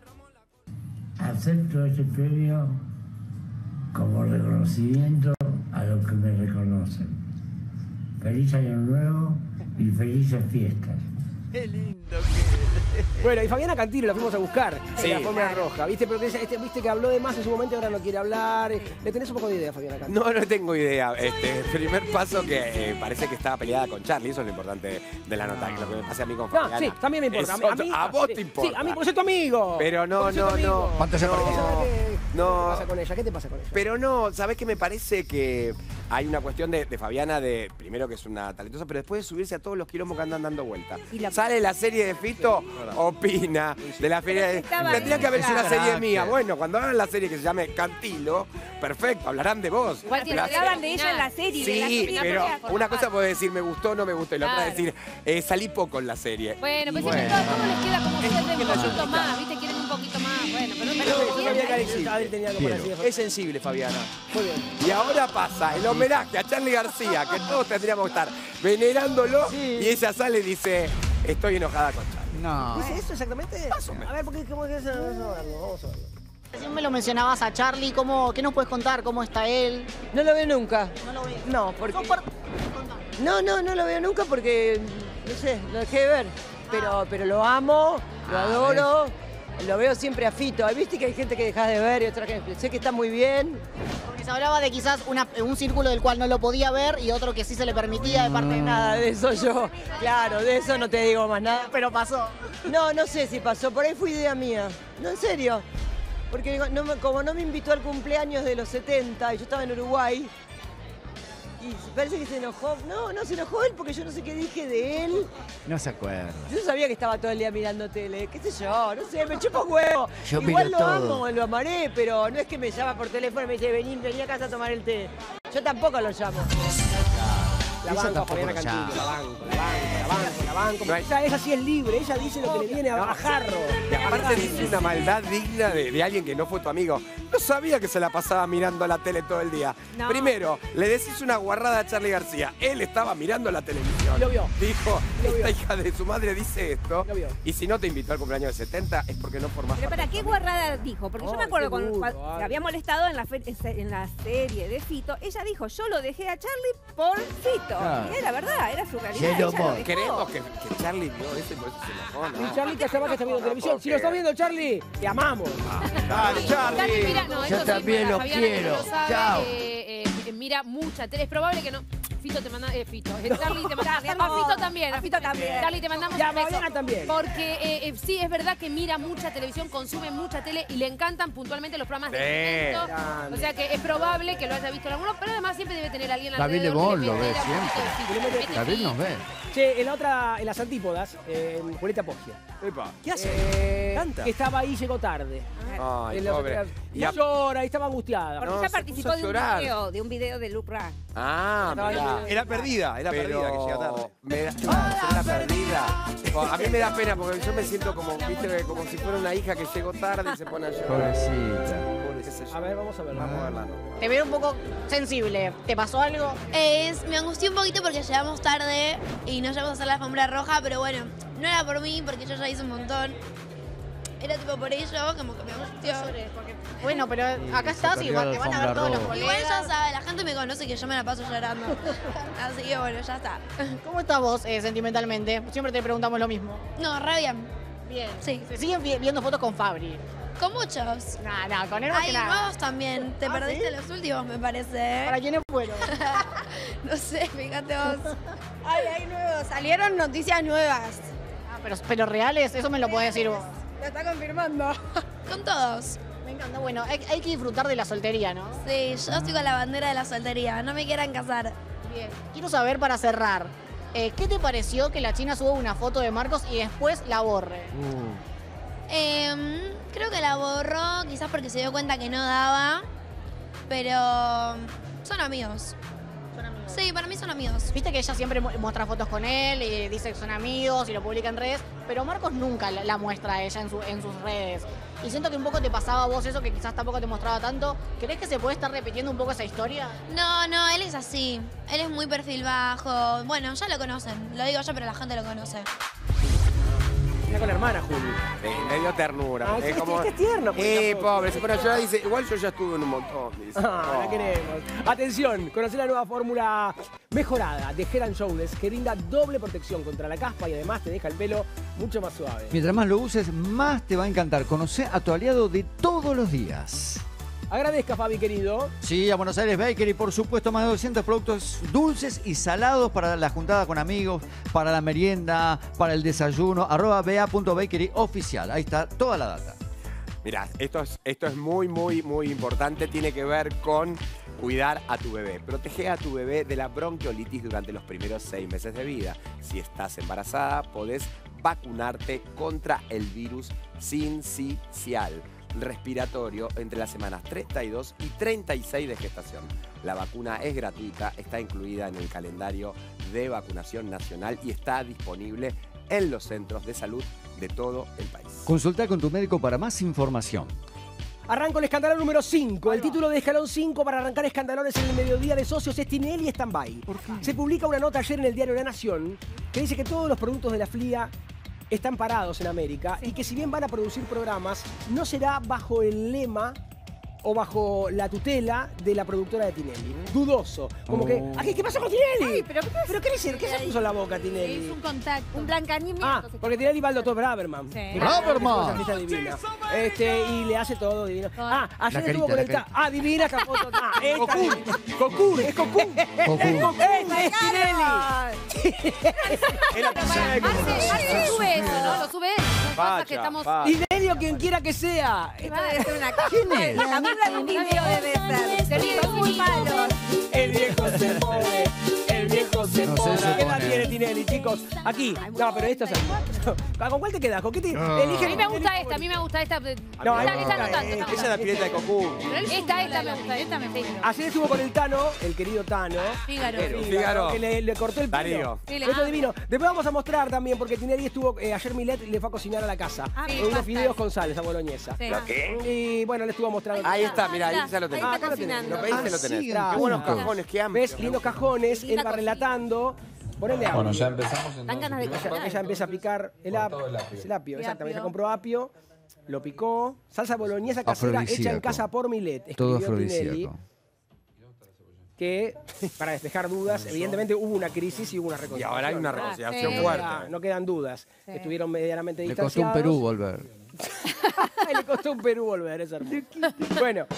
Acepto este premio como reconocimiento a los que me reconocen. Feliz Año Nuevo y felices fiestas. Qué lindo Bueno, y Fabiana Cantilo la fuimos a buscar Sí. en la alfombra roja, ¿viste? Pero que ella- este, viste que habló de más en su momento y ahora no quiere hablar. ¿Le tenés un poco de idea, Fabiana Cantilo? No, no tengo idea. Este, primer paso que eh, parece que estaba peleada con Charlie, eso es lo importante de la nota, que lo que me pase a mí con No, Fabiana. sí, también me importa. es A mí- a otro- mí- a vos sí, te importa. Sí, a mí porque soy tu amigo. Pero no, Porque soy tu no, amigo. no. ¿Cuánto se no, perdió? ¿Qué no. pasa con ella? ¿Qué te pasa con ella? Pero no, ¿sabés qué me parece? Que hay una cuestión de, de Fabiana, de primero que es una talentosa, pero después de subirse a todos los quilombos que andan dando vueltas. Y la- Sale la serie de Fito, opina, de la feria de... estaba Tendría que haber sido una claro. serie mía. Bueno, cuando hagan la serie que se llame Cantilo, perfecto, hablarán de vos. Igual tiene Pero- que Hablaban de ella en la serie. de la Sí, serie pero por una la cosa puede decir me gustó, no me gustó, y la otra Claro. decir eh, salí poco en la serie. Bueno, pues Bueno. es que todo, todo les queda como ser de un poquito más, ¿viste? Quieren un poquito más, bueno, pero no Yo pero sabía que Alexis Adri tenía algo para decir. Es sensible, Fabiana. Muy bien. Y ahora pasa el homenaje a Charly García, que todos tendríamos que estar venerándolo, y ella sale y dice, estoy enojada con Charly. No. ¿Dice eso exactamente? A ver, porque ¿cómo es eso? Vamos a verlo, vamos a verlo. Recién me lo mencionabas a Charlie, ¿cómo, ¿qué nos puedes contar? ¿Cómo está él? No lo veo nunca. No lo veo. No, porque... Sos par- No, no, no lo veo nunca porque, no sé, lo dejé de ver. Pero, pero lo amo, lo adoro, lo veo siempre a Fito. ¿Viste que hay gente que dejas de ver y otra que sé que está muy bien? Porque se hablaba de quizás una- un círculo del cual no lo podía ver y otro que sí se le permitía de parte de nada. Nada de eso yo, claro, de eso no te digo más nada. Pero pasó. No, no sé si pasó, por ahí fue idea mía. No, en serio. Porque no me- como no me invitó al cumpleaños de los setenta y yo estaba en Uruguay, Y parece que se enojó. No, no se enojó él porque yo no sé qué dije de él. No se acuerda. Yo sabía que estaba todo el día mirando tele, qué sé yo, no sé, me chupa un huevo. Yo Igual miro lo todo. amo, lo amaré, pero no es que me llama por teléfono y me dice, vení, vení a casa a tomar el té. Yo tampoco lo llamo. La Ella banco, tampoco Fabiana lo Cantilo, llama. la banco, la banco, la banco, la banco. Porque ella, ella sí es libre, ella dice lo que le viene a bajarro. Y aparte dice una maldad digna de, de alguien que no fue tu amigo. No sabía que se la pasaba mirando la tele todo el día. No. Primero, le decís una guarrada a Charly García. Él estaba mirando la televisión. Lo vio. Dijo, Lo esta vio. hija de su madre dice esto. Lo vio. Y si no te invitó al cumpleaños de setenta es porque no formás Pero parte para de qué tu guarrada dijo, porque yo me Ay, acuerdo qué cuando, duro, cuando ay. se había molestado en la, fe- en la serie de Fito, ella dijo, yo lo dejé a Charlie por Fito. Claro. Y era verdad, era su realidad. Yellow ella lo Boy. dejó. Creemos que, que Charlie vio eso y por eso se enojó, ¿no? Y Charlie que sepa que está viendo televisión. Si lo está viendo Charlie, te amamos. Dale, Charlie Charlie. mira, no, Yo esto sí, también para lo Fabiana, que no quiero. lo sabe, Chao. eh, eh, mira mucha tele. Es probable que no. Fito te manda. Eh, Fito. Eh, Charlie te manda. A Fito también. A Fito también. Charlie te mandamos Ya, un beso. Fabiana también. Porque eh, eh, sí, es verdad que mira mucha televisión, consume mucha tele y le encantan puntualmente los programas de Sí. entretenimiento. O sea que es probable que lo haya visto en alguno, pero además siempre debe tener alguien David alrededor. Lebón que le lo ve pega un poquito siempre. de Fito, le mete David Fito. nos ve. Che, en la otra, en las antípodas, eh, en Julieta Poggia. Epa. ¿Qué hace? Canta. Que estaba ahí, llegó tarde. Ay, En los- pobre. Y Y a- llora, y estaba angustiada. Porque No, ella se participó puso a de un llorar. video, de un video de Luke Ra. Ah, mirá. Era perdida, era Pero perdida que llega tarde. me da, claro, era perdida. O, a mí me da pena porque yo me siento como, viste, como si fuera una hija que llegó tarde y se pone a llorar. Pobrecita. Qué sé yo. A ver, vamos a verla. Vamos a verla, ¿no? Te veo un poco sensible. ¿Te pasó algo? Es, me angustié un poquito porque llegamos tarde y no llegamos a hacer la alfombra roja, pero bueno, no era por mí porque yo ya hice un montón. Era tipo por ello, como que me angustió. Bueno, pero acá estás y perdió igual la te van a ver alfombra todos los roja. colegas. Igual ya sabe, la gente me conoce que yo me la paso llorando. Así que bueno, ya está. ¿Cómo estás vos eh, sentimentalmente? Siempre te preguntamos lo mismo. No, re bien. Bien. Sí. Se siguen vi- viendo fotos con Fabri. Con muchos. No, no, con él más Hay que nada. nuevos también. Te ¿Ah, perdiste sí? los últimos, me parece. ¿Para quiénes fueron? No sé, fíjate vos. Ay, hay nuevos. Salieron noticias nuevas. Ah, pero, pero reales, eso me lo podés decir vos. Lo está confirmando. Con todos. Me encanta. Bueno, hay, hay que disfrutar de la soltería, ¿no? Sí, yo estoy con la bandera de la soltería. No me quieran casar. Bien. Quiero saber para cerrar, eh, ¿qué te pareció que la China suba una foto de Marcos y después la borre? Em, creo que la borró, quizás porque se dio cuenta que no daba. Pero son amigos. Son amigos. Sí, para mí son amigos. Viste que ella siempre mu- muestra fotos con él y dice que son amigos y lo publica en redes, pero Marcos nunca la, la muestra a ella en, su- en sus redes. Y siento que un poco te pasaba a vos eso, que quizás tampoco te mostraba tanto. ¿Crees que se puede estar repitiendo un poco esa historia? No, no, él es así. Él es muy perfil bajo. Bueno, ya lo conocen. Lo digo yo, pero la gente lo conoce. Mira con la hermana, Juli. Sí, me dio ternura. Ah, es es que- como, es que es tierno, por Eh, ejemplo. pobre, se pone a llorar y dice, igual yo ya estuve en un montón. Dice. Ah, la Oh. queremos. Atención, conocer la nueva fórmula mejorada de Head and Shoulders que brinda doble protección contra la caspa y además te deja el pelo mucho más suave. Mientras más lo uses, más te va a encantar. Conoce a tu aliado de todos los días. Agradezca, Fabi, querido. Sí, a Buenos Aires Bakery, por supuesto, más de doscientos productos dulces y salados para la juntada con amigos, para la merienda, para el desayuno. Arroba ba.bakery oficial. Ahí está toda la data. Mirá, esto es, esto es muy, muy, muy importante. Tiene que ver con cuidar a tu bebé. Protege a tu bebé de la bronquiolitis durante los primeros seis meses de vida. Si estás embarazada, podés vacunarte contra el virus sincicial respiratorio entre las semanas treinta y dos y treinta y seis de gestación. La vacuna es gratuita, está incluida en el calendario de vacunación nacional y está disponible en los centros de salud de todo el país. Consulta con tu médico para más información. Arranco el escandalón número cinco. El título de escalón cinco para arrancar escandalones en el mediodía de socios es Tinelli stand-by. Se publica una nota ayer en el diario La Nación que dice que todos los productos de la F L I A están parados en América y que si bien van a producir programas, no será bajo el lema o bajo la tutela de la productora de Tinelli. Dudoso. Como que, Oh. ¿qué, ¿qué pasó con Tinelli? Ay, pero ¿qué pasa? ¿Pero qué le hicieron? ¿Qué se puso en la boca Tinelli? Es un contacto. Un blancanimiento. Ah, porque Tinelli va al doctor Braverman. Sí. ¡Braverman! Esa artista divina. Este, y le hace todo divino. Ah, La ayer carita, estuvo la conectada. carita. Ah, divina Capoto. Ah, esta. Cocoon. Es Cocoon. Cocoon. Esta es Tinelli. Era Marce, Marce sube eso, ¿no? Lo sube él. Son cosas que Facha, estamos... facha. Tinelli o quien quiera que sea. Esto debe ser una ¿Quién es? La camisa duda un video debe ser. Son muy malos. El viejo se jode. El viejo se No sé, jode. se ¿Qué edad pone. tiene Tinelli, chicos? Aquí. No, pero esto es el... ¿Con cuál te quedas? ¿Con qué te... No. Elige A mí me gusta esta, a mí me gusta esta. No, esta, esta- esta no tanto. esta no Esa es la pileta de Cocu. Esta, esta me gusta, esta me gusta. Ayer estuvo con el Tano, el querido Tano. Fígaro. Pero, Fígaro. Que le, le cortó el pelo. Darío. Sí, le- Esto es divino. Después vamos a mostrar también, porque Tinelli estuvo, eh, ayer Milet le fue a cocinar a la casa. Ah, Eh, sí, unos basta. fideos con salsa boloñesa. Sí. ¿Lo qué? Y bueno, le estuvo mostrando. Ahí está, mira, ahí ya lo tenés. Ah, está acá lo tenés. cocinando. Lo pediste, lo Ah, tenés. sí, Claro. Qué buenos punto. cajones, qué amplio. ¿Ves? Lindos cajones, él va relatando. Ponele audio. Bueno, ya empezamos. Dan ganas de Ella, comer. ella empieza a picar el, ap- todo el apio. el apio. El Exactamente, apio. ella compró apio, lo picó. Salsa boloñesa casera hecha en Afrodisíaco. casa por Milet. Todo Escribió Tinelli afrodisíaco. que, para despejar dudas, evidentemente hubo una crisis y hubo una Y reconciliación. ahora hay una ¿no? reconciliación Sí. fuerte. Ya, no quedan dudas. Sí. Estuvieron medianamente Le costó distanciados. un Perú volver. Le costó un Perú volver, es hermoso. Bueno,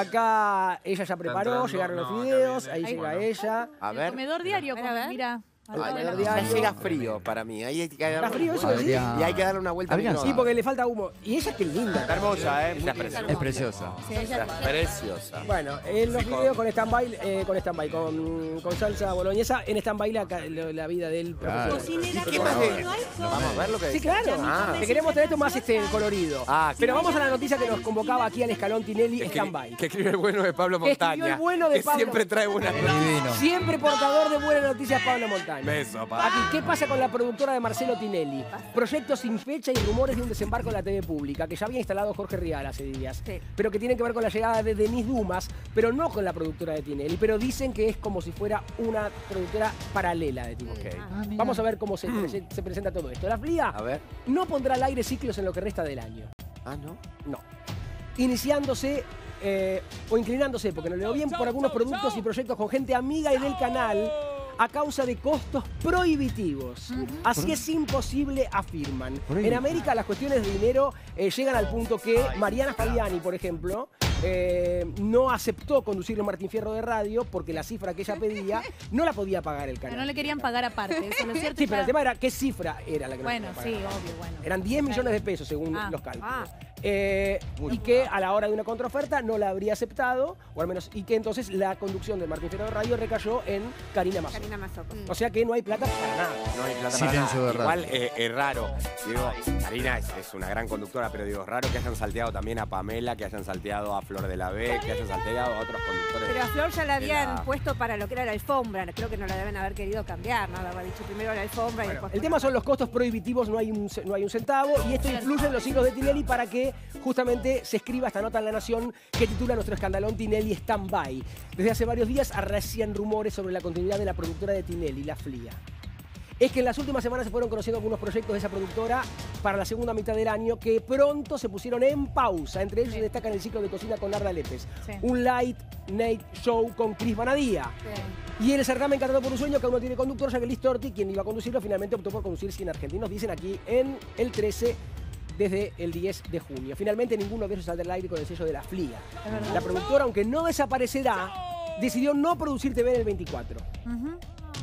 acá ella ya preparó, entrando, llegaron los no, acá fideos, viene. ahí Ahí. llega Bueno. ella. A El ver. comedor diario, A ver, a ver. mira. Al comedor Ya diario. llega frío para mí. Ahí hay que darle, ¿Está frío eso, Adrián. y hay que darle una vuelta. Adrián, al Sí, porque le falta humo. Y ella qué linda. Está hermosa, ¿eh? Está preciosa. Es preciosa. Está preciosa. Bueno, en los videos con stand-by, eh, con stand-by, con, con salsa boloñesa, en stand-by la, ca- la, la vida del Claro. profesor. ¿Qué más de? Vamos a ver lo que Sí, claro. Ah. Te queremos tener esto más este, colorido. Ah, Pero vamos a la noticia que nos convocaba aquí al escalón Tinelli, Que, stand-by. que escribe el bueno de Pablo Que escribió Montaña. el bueno de que Pablo. siempre trae buenas noticias. Divino. Siempre portador de buenas noticias, Pablo Montaña. Beso, pa. Aquí, ¿qué pasa con la productora de Marcelo Tinelli? Proyectos sin fecha y rumores de un desembarco en la T V pública, que ya había instalado Jorge Rial hace días, Sí. pero que tienen que ver con la llegada de Denise Dumas, pero no con la productora de Tinelli, pero dicen que es como si fuera una productora paralela de Tinelli. Ok. Ah, Vamos a ver cómo se, prese- se presenta todo esto. La F L I A A ver. no pondrá al aire ciclos en lo que resta del año. Ah, ¿no? No. Iniciándose eh, o inclinándose, porque no le veo bien, por algunos productos y proyectos con gente amiga y del canal a causa de costos prohibitivos. Así es imposible, afirman. En América las cuestiones de dinero eh, llegan al punto que Mariana Fabiani, por ejemplo, eh, no aceptó conducir el Martín Fierro de radio porque la cifra que ella pedía no la podía pagar el Pero no canal. le querían pagar aparte, eso lo cierto. Sí, pero ya- el tema era qué cifra era la que no Bueno, podía sí, pagar. obvio, bueno. Eran diez millones de pesos según Ah. los cálculos. Ah. Eh, y que a la hora de una contraoferta no la habría aceptado, o al menos, y que entonces la conducción del Martín Fierro de Radio recayó en Karina Mazzocco. Karina Mazzocco. O sea que no hay plata para nada. No hay plata Silencio para nada. de radio. Igual eh, es raro. Digo, Karina es, es una gran conductora, pero digo, es raro que hayan salteado también a Pamela, que hayan salteado a Flor de la B, que hayan salteado a otros conductores. Pero a Flor ya la de habían la- puesto para lo que era la alfombra. Creo que no la deben haber querido cambiar, ¿no? Haber dicho primero la alfombra y después... El tema son los costos prohibitivos, no hay un, ce- no hay un centavo, y esto influye en los hilos de Tinelli para que justamente se escriba esta nota en La Nación que titula Nuestro escandalón Tinelli Stand-by. Desde hace varios días arrecian rumores sobre la continuidad de la productora de Tinelli, la F L I A. Es que en las últimas semanas se fueron conociendo algunos proyectos de esa productora para la segunda mitad del año que pronto se pusieron en pausa. Entre ellos se destacan el ciclo de cocina con Narda Lépez, Sí. un light night show con Cris Banadía. Y el certamen Cantando por un Sueño, que aún no tiene conductor, ya que Liz Torti, quien iba a conducirlo, finalmente optó por conducir cien argentinos, dicen aquí en el trece desde el diez de junio. Finalmente ninguno de ellos saldrá al aire con el sello de la F L I A. Es verdad. La productora, aunque no desaparecerá, decidió no producir T V en el veinticuatro. Ujú.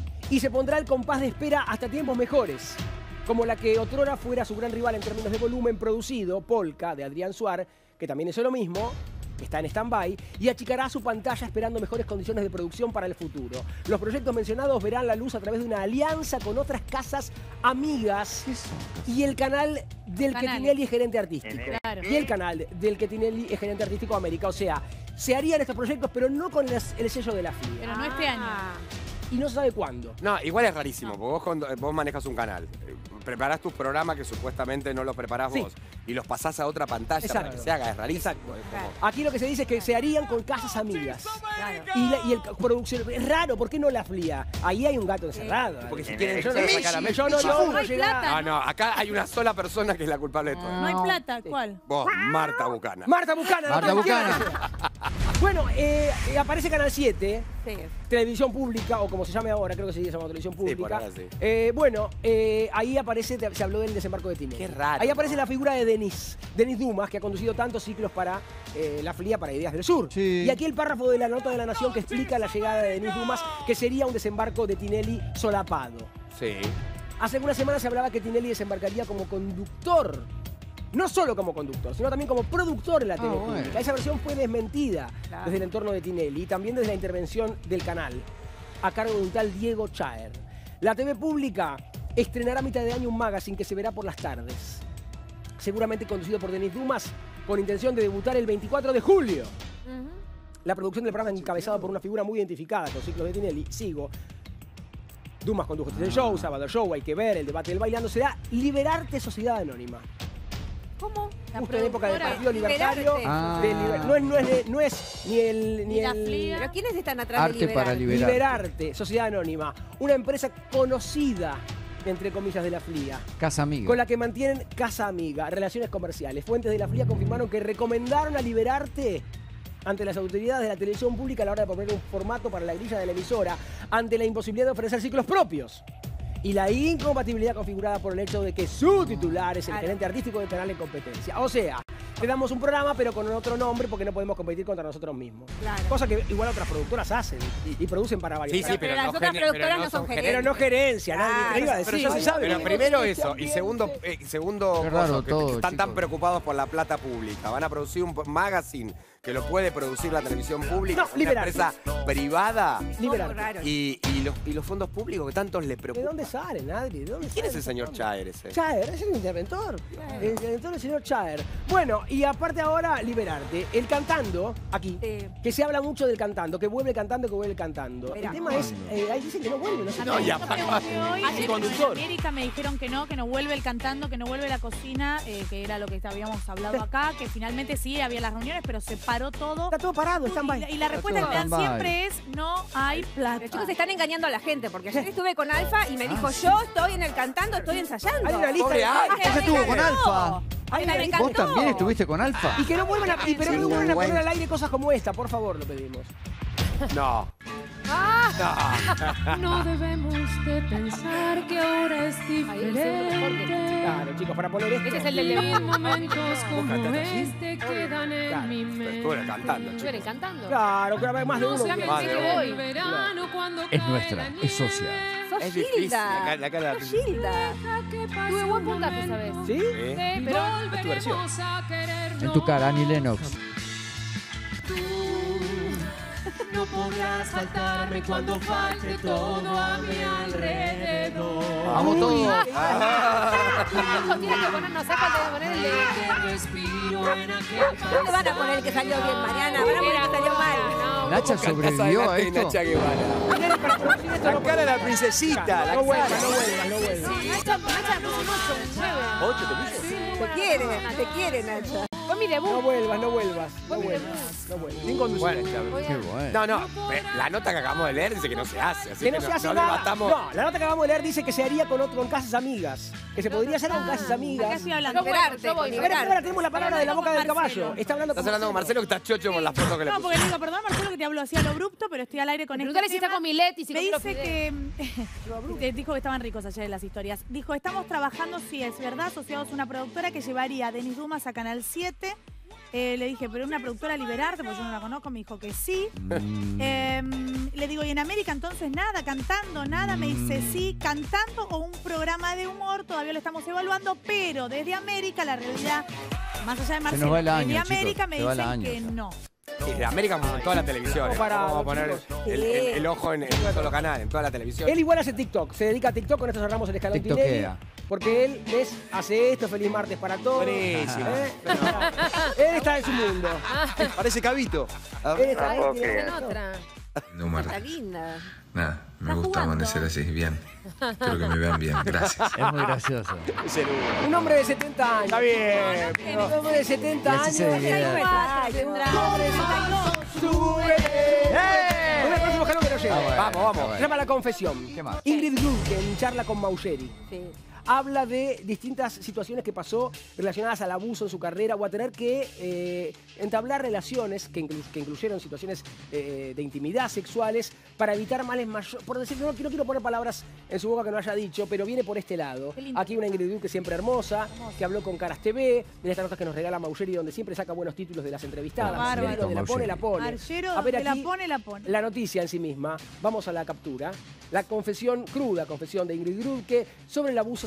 Y se pondrá el compás de espera hasta tiempos mejores, como la que otrora fuera su gran rival en términos de volumen producido, Polka, de Adrián Suar, que también hizo lo mismo, está en stand-by, y achicará su pantalla esperando mejores condiciones de producción para el futuro. Los proyectos mencionados verán la luz a través de una alianza con otras casas amigas y el canal del que Canal. Tinelli es gerente artístico. Claro. Y el canal del que Tinelli es gerente artístico América. O sea, se harían estos proyectos, pero no con las- el sello de la F L I A. Pero no este año. Y no se sabe cuándo. No, igual es rarísimo, porque vos, cuando- vos manejas un canal, eh, preparás tus programas que supuestamente no los preparás Sí. vos y los pasás a otra pantalla para Exacto. que se haga, es rarísimo. es como- Aquí lo que se dice es que se harían con casas amigas. Y, la, y el producción. Es raro, ¿por qué no la F L I A? Ahí hay un gato encerrado. Porque si Yo quieren no echar a sacar a Messi, yo no Messi. logro No hay llegar. plata. No, no, acá hay una sola persona que es la culpable de todo. No hay plata, ¿cuál? Vos, Marta Bucana. Marta Bucana. Marta Bucana. Bueno, eh, eh, aparece Canal siete, Sí. televisión pública, o como se llame ahora, creo que se llama televisión por pública. ahora sí. Eh, bueno, eh, ahí aparece, te- se habló del desembarco de Tinelli. Qué raro, Ahí aparece ¿no? la figura de Denis, Denis Dumas, que ha conducido tantos ciclos para eh, la F L I A, para Ideas del Sur. Sí. Y aquí el párrafo de la nota de La Nación que explica la llegada de Denis Dumas, que sería un desembarco de Tinelli solapado. Sí. Hace algunas semanas se hablaba que Tinelli desembarcaría como conductor no solo como conductor, sino también como productor en la Ah, T V bueno. pública. Esa versión fue desmentida Claro. desde el entorno de Tinelli y también desde la intervención del canal, a cargo de un tal Diego Chaer. La T V pública estrenará a mitad de año un magazine que se verá por las tardes, seguramente conducido por Denis Dumas, con intención de debutar el veinticuatro de julio. La producción del programa encabezada por una figura muy identificada con ciclos de Tinelli, Sigo. Dumas condujo este show, Sábado Show, Hay que ver, El debate del bailando, será Liberarte Sociedad Anónima. ¿Cómo? Justo en época del productora. Partido Libertario. Liberarte. Ah. de liber- no, es, no, es, no es ni el... Ni Ni la el Flia. ¿Pero quiénes están atrás Arte de para Liberarte? liberar. Liberarte, Sociedad Anónima. Una empresa conocida, entre comillas, de la Flia. Casa amiga. Con la que mantienen Casa Amiga, relaciones comerciales. Fuentes de la Flia confirmaron que recomendaron a Liberarte ante las autoridades de la televisión pública a la hora de proponer un formato para la grilla de la emisora, ante la imposibilidad de ofrecer ciclos propios y la incompatibilidad configurada por el hecho de que su titular es el Claro. gerente artístico del canal en competencia. O sea, te damos un programa pero con otro nombre porque no podemos competir contra nosotros mismos. Claro. Cosa que igual otras productoras hacen y, y producen para varios Sí, sí, canales. pero, las no otras gene- productoras pero no no son son gerentes. Pero no gerencia, nadie Claro. te iba a Pero decir. ya se sabe. Pero Pero primero este eso. Y segundo, eh, segundo Qué raro coso, que, todo, que están tan chicos. preocupados por la plata pública. Van a producir un magazine que lo puede producir la televisión pública, No, una liberar. empresa privada. Liberar. Muy raro. Y, y los, y los fondos públicos que tantos le ¿De preocupan. dónde salen, Adri? ¿De dónde ¿Quién es salen el señor esos Chaer ese? Chaer, es el interventor. El interventor del señor Chaer. Bueno, y aparte ahora, Liberarte. El cantando, aquí, Sí. que se habla mucho del cantando, que vuelve cantando, que vuelve cantando. Mirá. El tema es, eh, ahí dicen que no vuelve, no sé. No, ya, Yo pregunté hoy, Ah, sí, en conductor. América me dijeron que no, que no vuelve el cantando, que no vuelve la cocina, eh, que era lo que habíamos hablado acá, que finalmente sí había las reuniones, pero se paró todo. Está todo parado, está en Y bye. la, y la respuesta que todo me dan stand-by. siempre es no hay plata. Los chicos están engañando a la gente, porque ayer estuve con Alfa y me dijo, yo estoy en el cantando, estoy ensayando. Hay una lista Pobre de... Alfa. Ay, Ella me estuvo con encantó. Alfa. Hay una me lista- ¿Vos encantó. también estuviste con Alfa? Y que no vuelvan a, y pero Sí, no vuelvan a bueno. poner al aire cosas como esta, por favor, lo pedimos. No. No debemos de pensar que ahora es Ahí es el mejor que- diferente. Claro, chicos, para poner esto. Este es el del Hay de momentos como cantaste así? este quedan en Claro, mi Pero mente. estuve cantando, Estuvieron chicos. cantando. Claro, que más de No uno. se que- Madre que mía. voy. Verano cuando Es cae nuestra, la es socia. Sos Es difícil, Gilda. la ca- la cara de la Sos Gilda. Tuve buen puntaje esa vez. ¿Sí? Sí. Sí, pero Es tu versión. volveremos a querernos. En tu cara, Annie Lennox. No podrás faltarme cuando falte todo a mi alrededor. Vamos todos. Hijo, tiene que ponernos, ¿sabes cuál debe poner el de? Que respiro en aquel ¿Dónde van a poner que salió bien, Mariana? Van a poner que salió mal. No, Nacha sobrevivió a esto. Nacha Guevara. La cara de la princesita. La No vuelvas, cara. no vuelvas, no vuelvas. Nacha, Nacha le puso un ocho, un nueve. ¿Ocho te puso? Te quiere, te quiere, Nacha. Fue mi debut. No vuelvas, no vuelvas. No Fue mi vuelvas. debut. No vuelvas. Sin conducir. Bueno, ya- Qué bueno. No, no, eh, la nota que acabamos de leer dice que no se hace, así Que no se hace no nada. debatamos. No, la nota que acabamos de leer dice que se haría con, otro, con casas amigas. Que se podría hacer con casas Acá amigas. estoy hablando. Yo voy, Liberarte, yo voy. con Pero liberarte. ahora tenemos la palabra de la boca del Marcelo. caballo. Está hablando Estás con hablando con Marcelo que está chocho por las fotos que le No, puso. porque le digo, perdón, Marcelo, que te hablo así a lo abrupto, pero estoy al aire con Preguntale este si está tema. con Milet y si Me comió los dice fideos. que... te dijo que estaban ricos ayer las historias. Dijo, estamos trabajando, sí, es verdad, asociados a una productora que llevaría a Denis Dumas a Canal siete. Eh, le dije, pero una productora Liberarte, porque yo no la conozco, me dijo que sí. Mm. Eh, le digo, ¿y en América entonces nada? ¿Cantando? Nada. Me dice, sí, cantando o un programa de humor, todavía lo estamos evaluando, pero desde América la realidad, más allá de Marcelo, nos va el año, desde chicos, América me se va el dicen año. que no. Sí, de América como en toda la televisión. Como para Vamos a los poner chicos. el, el- el ojo en, en un solo canal, en toda la televisión. Él igual hace TikTok, se dedica a TikTok, con esto cerramos el escalón TikTokea. Tinelli. Porque él es, hace esto, feliz martes para todos. Buenísimo. ¿Eh? Él está en su mundo. Parece Cabito. Él está ahí, Ok. tiene En razón. otra. Número. Está linda. Nada, me Está gusta jugando. amanecer así, bien. Quiero que me vean bien, gracias. Es muy gracioso. Un hombre de setenta años. Está bien. Un hombre de setenta Y así años. se divierte. Un hombre de setenta años. Sube. ¡Eh! Es el próximo jalón que nos llega. Ah, bueno, Vamos, vamos. ah, Se bueno. llama La Confesión. ¿Qué más? Ingrid Gulke, en charla con Maugeri, Sí. habla de distintas situaciones que pasó relacionadas al abuso en su carrera o a tener que eh, entablar relaciones que, inclu- que incluyeron situaciones eh, de intimidad sexuales para evitar males mayores. Por decir, no, no quiero poner palabras en su boca que no haya dicho, pero viene por este lado. Qué lindo. Aquí una Ingrid Gulke siempre hermosa, que habló con Caras T V, en esta nota que nos regala Maugeri, donde siempre saca buenos títulos de las entrevistadas. Bárbaro. Donde la pone, la pone. Archero, A ver, donde la aquí, pone, la pone. la noticia en sí misma, vamos a la captura. La confesión cruda, confesión de Ingrid Grudke sobre el abuso sexual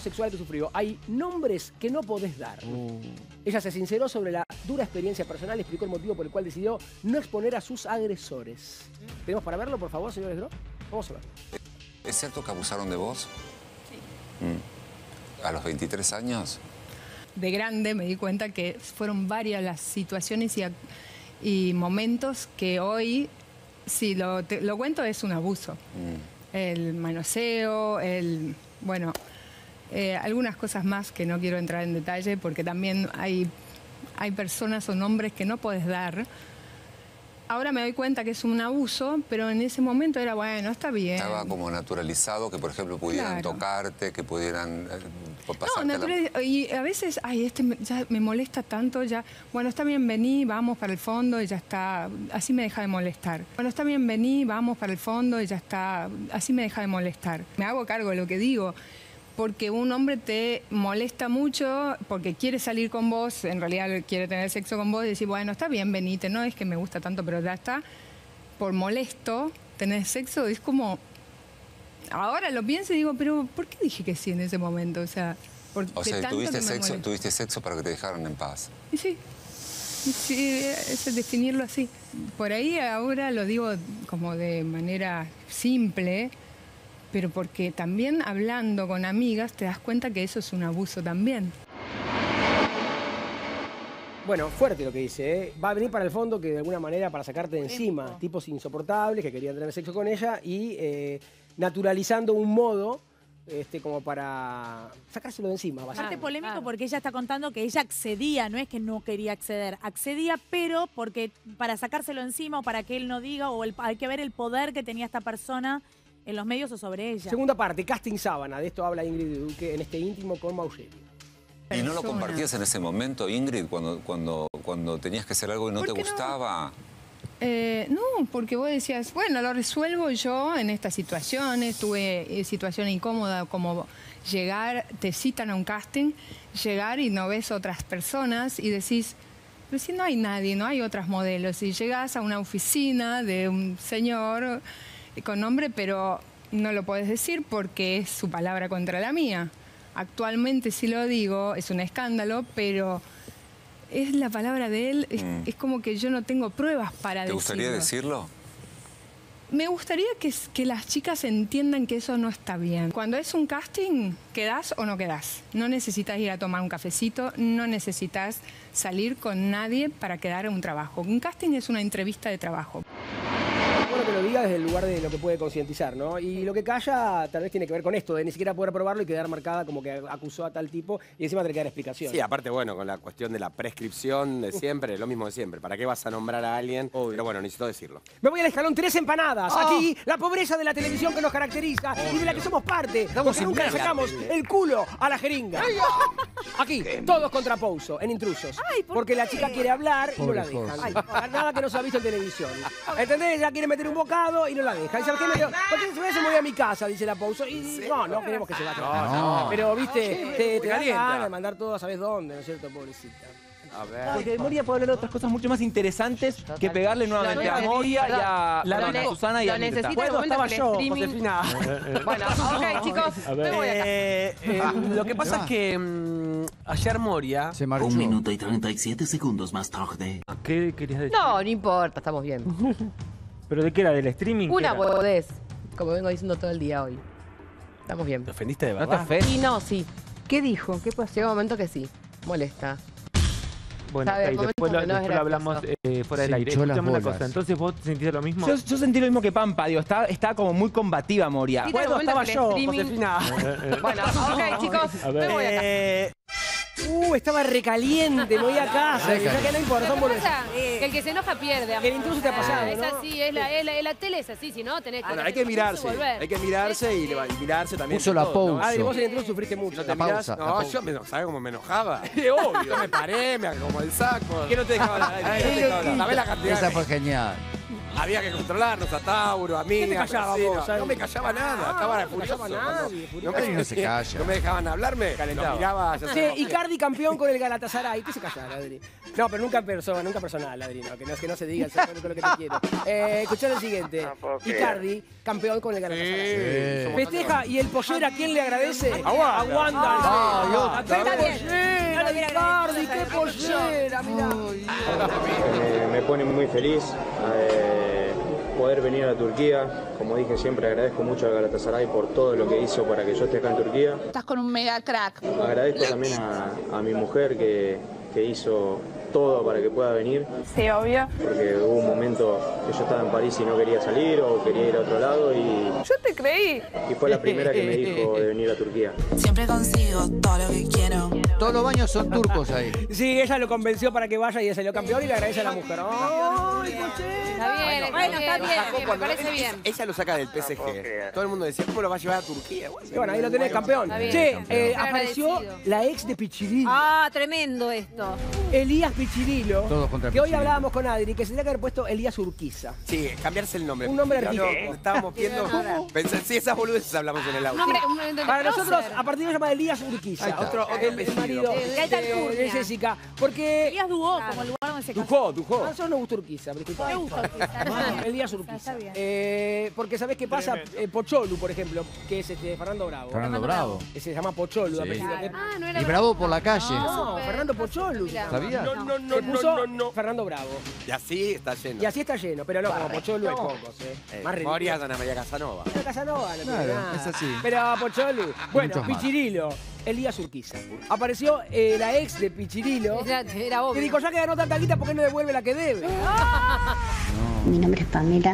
sexual que sufrió. Hay nombres que no podés dar. Ella se sinceró sobre la dura experiencia personal y explicó el motivo por el cual decidió no exponer a sus agresores. ¿Tenemos para verlo, por favor, señores Gro? Vamos a ver. ¿Es cierto que abusaron de vos? Sí. Mm. ¿A los veintitrés años? De grande me di cuenta que fueron varias las situaciones y, y momentos que hoy, si lo, te, lo cuento, es un abuso. Mm. El manoseo, el... bueno, eh, algunas cosas más que no quiero entrar en detalle porque también hay, hay personas o nombres que no puedes dar. Ahora me doy cuenta que es un abuso, pero en ese momento era, bueno, está bien. Estaba como naturalizado que, por ejemplo, pudieran Claro. tocarte, que pudieran eh, No, pasarte natural, la... y a veces, ay, este me- ya me molesta tanto, ya, bueno, está bien, vení, vamos para el fondo y ya está, así me deja de molestar. Bueno, está bien, vení, vamos para el fondo y ya está, así me deja de molestar. Me hago cargo de lo que digo, porque un hombre te molesta mucho porque quiere salir con vos, en realidad quiere tener sexo con vos y decir, bueno, está bien, venite, no es que me gusta tanto, pero ya está, por molesto, tener sexo, es como... Ahora lo pienso y digo, pero ¿por qué dije que sí en ese momento? O sea, porque O sea, tanto tuviste que me sexo, molesta. tuviste sexo para que te dejaran en paz. Y sí, y sí, es definirlo así. Por ahí ahora lo digo como de manera simple, pero porque también hablando con amigas te das cuenta que eso es un abuso también. Bueno, fuerte lo que dice, ¿eh? Va a venir para el fondo que de alguna manera para sacarte de encima tipos insoportables que querían tener sexo con ella y eh, naturalizando un modo este, como para sacárselo de encima. Aparte básicamente. polémico porque ella está contando que ella accedía, no es que no quería acceder, accedía pero porque para sacárselo encima o para que él no diga o el- hay que ver el poder que tenía esta persona en los medios o sobre ella. Segunda parte, casting sábana. De esto habla Ingrid Duque en este íntimo con Maugeri. ¿Y no lo compartías en ese momento, Ingrid, cuando, cuando, cuando tenías que hacer algo y no te ¿Por qué no? gustaba? Eh, no, porque vos decías, bueno, lo resuelvo yo en estas situaciones, tuve eh, situación incómoda como llegar, te citan a un casting, llegar y no ves otras personas y decís, pero si no hay nadie, no hay otras modelos, y llegás a una oficina de un señor con nombre, pero no lo podés decir porque es su palabra contra la mía. Actualmente si lo digo, es un escándalo, pero es la palabra de él, es, Mm. es como que yo no tengo pruebas para ¿Te decirlo. gustaría decirlo? Me gustaría que, que las chicas entiendan que eso no está bien. Cuando es un casting, quedás o no quedás. No necesitas ir a tomar un cafecito, no necesitas salir con nadie para quedar en un trabajo. Un casting es una entrevista de trabajo. Bueno que lo diga desde el lugar de lo que puede concientizar, ¿no? Y lo que calla tal vez tiene que ver con esto, de ni siquiera poder probarlo y quedar marcada como que acusó a tal tipo y encima tener que dar explicación. Sí, aparte, bueno, con la cuestión de la prescripción de siempre, lo mismo de siempre. ¿Para qué vas a nombrar a alguien? Pero bueno, necesito decirlo. Me voy al escalón tres empanadas. Oh. Aquí, la pobreza de la televisión que nos caracteriza y de la que somos parte. Estamos Porque nunca le sin sacamos verga. el culo a la jeringa. Aquí, todos contra Pouso, en Intrusos. ¿por Porque la qué? chica quiere hablar y no Pobre la dejan. Pouso. Ay, nada que no se ha visto en televisión. ¿Entendés? Ella quiere meter un bocado y no la deja. Dice, ¿por qué me, ¿por qué se me hace? Me voy a mi casa? Dice la Pouso. Y no, no queremos que se vaya. No, no. Pero, viste, te, te da Calienta. ganas de mandar todo a sabes dónde, ¿no es cierto, pobrecita? A ver. Porque Moria puede hablar de otras cosas mucho más interesantes que pegarle nuevamente Lo a Moria y a, La perdón, a ne- Susana y lo a Mirta. necesita el momento que el streaming- Bueno, ok, chicos, me voy acá. Eh, eh, lo que pasa es que mm, ayer Moria... Se marchó. Un minuto y treinta y siete segundos más tarde. ¿Qué querías decir? No, no importa, estamos bien. ¿Pero de qué era? ¿Del streaming? Una boludez, como vengo diciendo todo el día hoy. Estamos bien. ¿Te ofendiste de ¿No verdad? te ofendes? Y no, sí. ¿Qué dijo? ¿Qué pasó? Llega un momento que sí. Molesta. Bueno, Sabe, ok, momentos después, lo, donde no es después lo hablamos gracioso. eh, fuera del Se aire. hinchó las Escuchame una bolas. cosa, entonces vos sentiste lo mismo. Yo, yo sentí lo mismo que Pampa, digo, estaba, estaba como muy combativa Moria. ¿Viste el Bueno, momento estaba que el yo, streaming- Josefina. Bueno, ok, chicos, A me ver. voy acá. Eh, Uh, estaba recaliente, me voy a casa. Ya que no importa, son Lo que boludeces. pasa es que el que se enoja pierde. El intruso te ha pasado, Es ¿no? así, es la, es la, la tele es así, si no tenés que... Bueno, hay que mirarse, volver. hay que mirarse y, le- y mirarse también. Puso la todo, ¿no? pausa. Adri, vos en el intruso sufriste mucho. No te La mirás, pausa. No, yo me, ¿sabés cómo me enojaba? obvio. Yo me paré, me como el saco. ¿Qué no te dejaba hablar? ¿Qué no te dejaba hablar? ¿Sabés la cantidad? Esa de- fue genial. Había que controlarnos a Tauro, a mí, ¿Qué te a callaba Francino. vos, Adri? No me callaba nada, estaba no te furioso. callaba nadie, No, furioso. no me, Adri no se calla. no me dejaban hablarme, los miraba. ya Che, se- Icardi campeón con el Galatasaray. ¿Qué se callar, Adri? No, pero nunca en persona, nunca personal, Adri, no, que no, que no se diga el secreto, lo que te quiero. Eh, escuchá lo siguiente. Icardi, campeón con el Galatasaray. Sí. Festeja y el pollera, ¿a quién le agradece? A Wanda. A Wanda. Ay, ¡A otra qué vez. pollera, No lo hubiera Icardi! agradecido, ¡Qué ¿sabes? pollera! Mirá. Eh, me pone muy feliz eh, poder venir a Turquía. Como dije siempre, agradezco mucho al Galatasaray por todo lo que hizo para que yo esté acá en Turquía. Estás con un mega crack. Agradezco también a, a mi mujer que, que hizo todo para que pueda venir. Sí, obvio. Porque hubo un momento que yo estaba en París y no quería salir o quería ir a otro lado y, Yo te creí. y fue la primera que me dijo de venir a Turquía. Siempre consigo todo lo que quiero. Todos los baños son turcos ahí. Sí, ella lo convenció para que vaya y ella salió campeón y le agradece a la mujer. ¡Ay, pollera! Está bien, Bueno, está Lo bien, sacó me cuando- parece ella- bien. Ella lo saca del P S G. Todo el mundo decía, ¿cómo lo va a llevar a Turquía? Y bueno, ahí lo tenés, campeón. Está bien. Che, Campeón. eh, Ser apareció agradecido. la ex de Pichirilo. Ah, tremendo esto. Elías Pichirilo. Todos contra Que hoy Pichirilo. hablábamos con Adri, que se tendría que haber puesto Elías Urquiza. Sí, cambiarse el nombre. Un nombre No, no, artístico. estábamos viendo. Pensé, sí, esas boludeces hablamos en el auto. Un hombre, un hombre de Para nosotros, prócer. a partir de hoy se llama Elías Urquiza. Ahí está. Otro- otro el, el apellido. marido De- de Alta de, Alcurnia. de Jessica. Porque. Elías Dubó, como el lugar donde se casó. Dujó, Dujó. A nosotros nos gusta Urquiza, disculpa. Me gusta Urquiza. Ah, Elías Urquiza. Está bien. Eh, porque ¿sabés qué pasa? Eh, Pocholu, por ejemplo, que es este, Fernando Bravo. Fernando Bravo. Eh, Se llama Pocholu. Sí. apellido. Ah, no era Y Bravo por la calle. No, Fernando Pocholu. Mirá. ¿Sabías? No, no, no, Se puso no, no, no. Fernando Bravo. Y así está lleno. Y así está lleno, pero no, como Pocholu hay pocos, ¿eh? Eh, Más ridículo. Moria Ana María Casanova. Pero Casanova no Claro, tiene nada. es así. Pero Pocholu. Bueno, muchos más. Pichirilo, Elías Urquiza. Apareció eh, la ex de Pichirilo. Era, era Que obvio. dijo, ya que ganó tanta guita, ¿por qué no devuelve la que debe? Mi nombre es Pamela.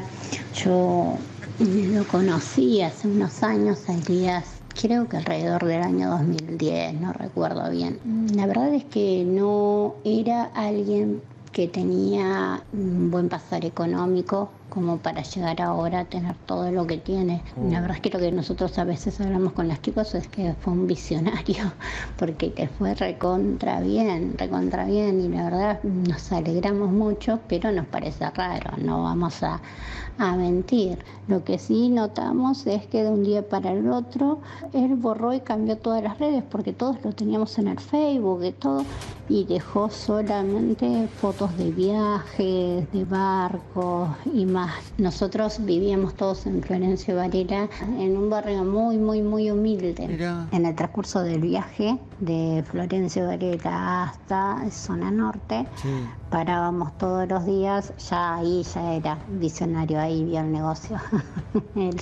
Yo lo conocí hace unos años a Elías, creo que alrededor del año dos mil diez, no recuerdo bien. La verdad es que no era alguien que tenía un buen pasar económico como para llegar ahora a tener todo lo que tiene. La verdad es que lo que nosotros a veces hablamos con los chicos es que fue un visionario, porque te fue recontra bien, recontra bien, y la verdad nos alegramos mucho, pero nos parece raro, no vamos a, a mentir. Lo que sí notamos es que de un día para el otro él borró y cambió todas las redes, porque todos lo teníamos en el Facebook y todo, y dejó solamente fotos de viajes, de barcos y más. Nosotros vivíamos todos en Florencio Varela, en un barrio muy, muy, muy humilde. Mirá. En el transcurso del viaje de Florencio Varela hasta zona norte, Sí. parábamos todos los días, ya ahí ya era visionario, ahí vio el negocio. Él.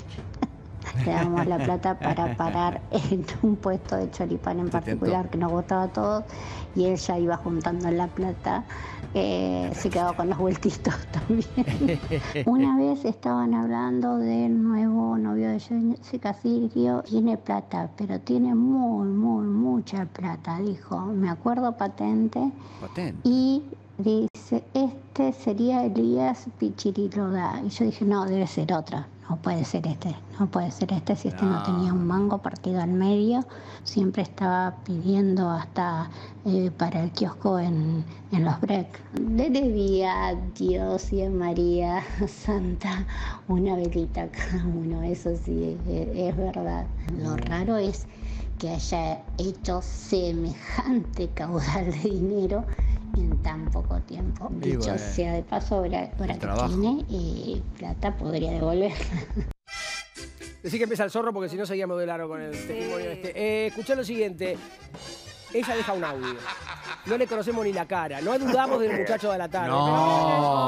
Le damos la plata para parar en un puesto de choripán en particular que nos gustaba a todos, y él ya iba juntando la plata, eh, se quedaba con los vueltitos también. Una vez estaban hablando del nuevo novio de Jessica Silvio, tiene plata, pero tiene muy, muy, mucha plata, dijo, me acuerdo patente, Patente. y dice, este sería Elías Pichiriloda. Y yo dije, no, debe ser otro. No puede ser este, no puede ser este si este no, No. tenía un mango partido al medio. Siempre estaba pidiendo hasta eh, para el kiosco en, en los break. Le debía a Dios y a María Santa una velita cada uno, eso sí, es, es verdad. Lo raro es que haya hecho semejante caudal de dinero en tan poco tiempo. Y Dicho bueno, sea de paso, ahora, ahora el que trabajo. tiene eh, plata podría devolver. Decí que empieza el zorro porque si no seguíamos de largo con el testimonio este. Eh, escuchá lo siguiente. Ella deja un audio. No le conocemos ni la cara. No dudamos del muchacho de la tarde. No.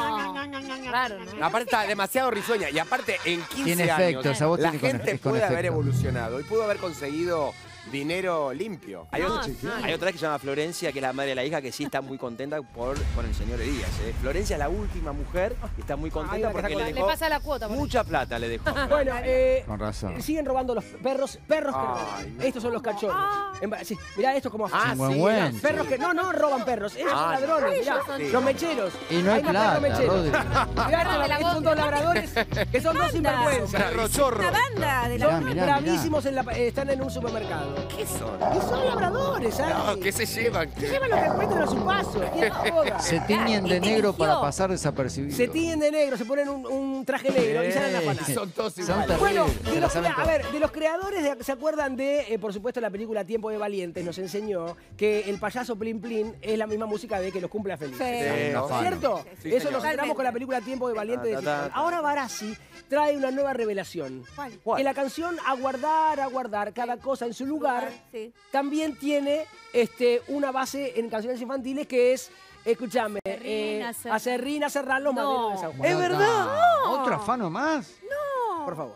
Raro, ¿no? Aparte está demasiado risueña. Y aparte, en quince Tiene años, efecto, esa voz la tiene con- gente es con puede haber efecto. evolucionado y pudo haber conseguido dinero limpio. Hay, No, otra, no. hay otra vez que se llama Florencia, que es la madre de la hija, que sí está muy contenta por, con el señor Elías. ¿eh? Florencia es la última mujer y está muy Ahí contenta va, que porque está le con- dejó Le pasa la cuota. por mucha plata. Le dejó. Bueno, eh, Con razón. siguen robando los perros. Perros que Ay, roban. no. Estos son los cachorros. En va- sí, mirá esto como Ah, Buen sí, buen. perros que no, no roban perros. Ellos Ah, son ladrones. Mirá, sí. los mecheros. Y no hay más plata, perros mecheros. Rodri. Mirá, estos, de la estos son dos labradores que son dos sinvergüenzas. Perro chorro. Una banda de la... Mirá, Son mirá, bravísimos en la, eh, están en un supermercado. ¿Qué son? Y son labradores, ¿sabes? No, ¿qué se llevan? Se llevan lo que encuentran a su paso. ¿Quién joda? Se tiñen de negro para pasar desapercibidos. Se tiñen de negro, se ponen un, un traje negro y salen a afanar. Son todos Son iguales. Bueno, terribles, de los, se la saben a ver, de los creadores, de- ¿se acuerdan de, eh, por supuesto, la película Tiempo de Valientes? Nos enseñó que el payaso Plin Plin es la misma música de que los cumpla feliz. Sí, no, ¿Cierto? Sí, Eso señor. lo centramos con la película Tiempo de Valientes. Ta, de ta, Disney. ta. Ahora Barassi trae una nueva revelación. ¿Cuál? Que la canción Aguardar, Aguardar, cada cosa en su lugar, Sí. también tiene este, una base en canciones infantiles que es, escúchame, Acerrín, eh, acerrín. Acerrín, Acerrán, los No. maderos de San Juan. ¿Es verdad? ¿Otro afano más? Por favor.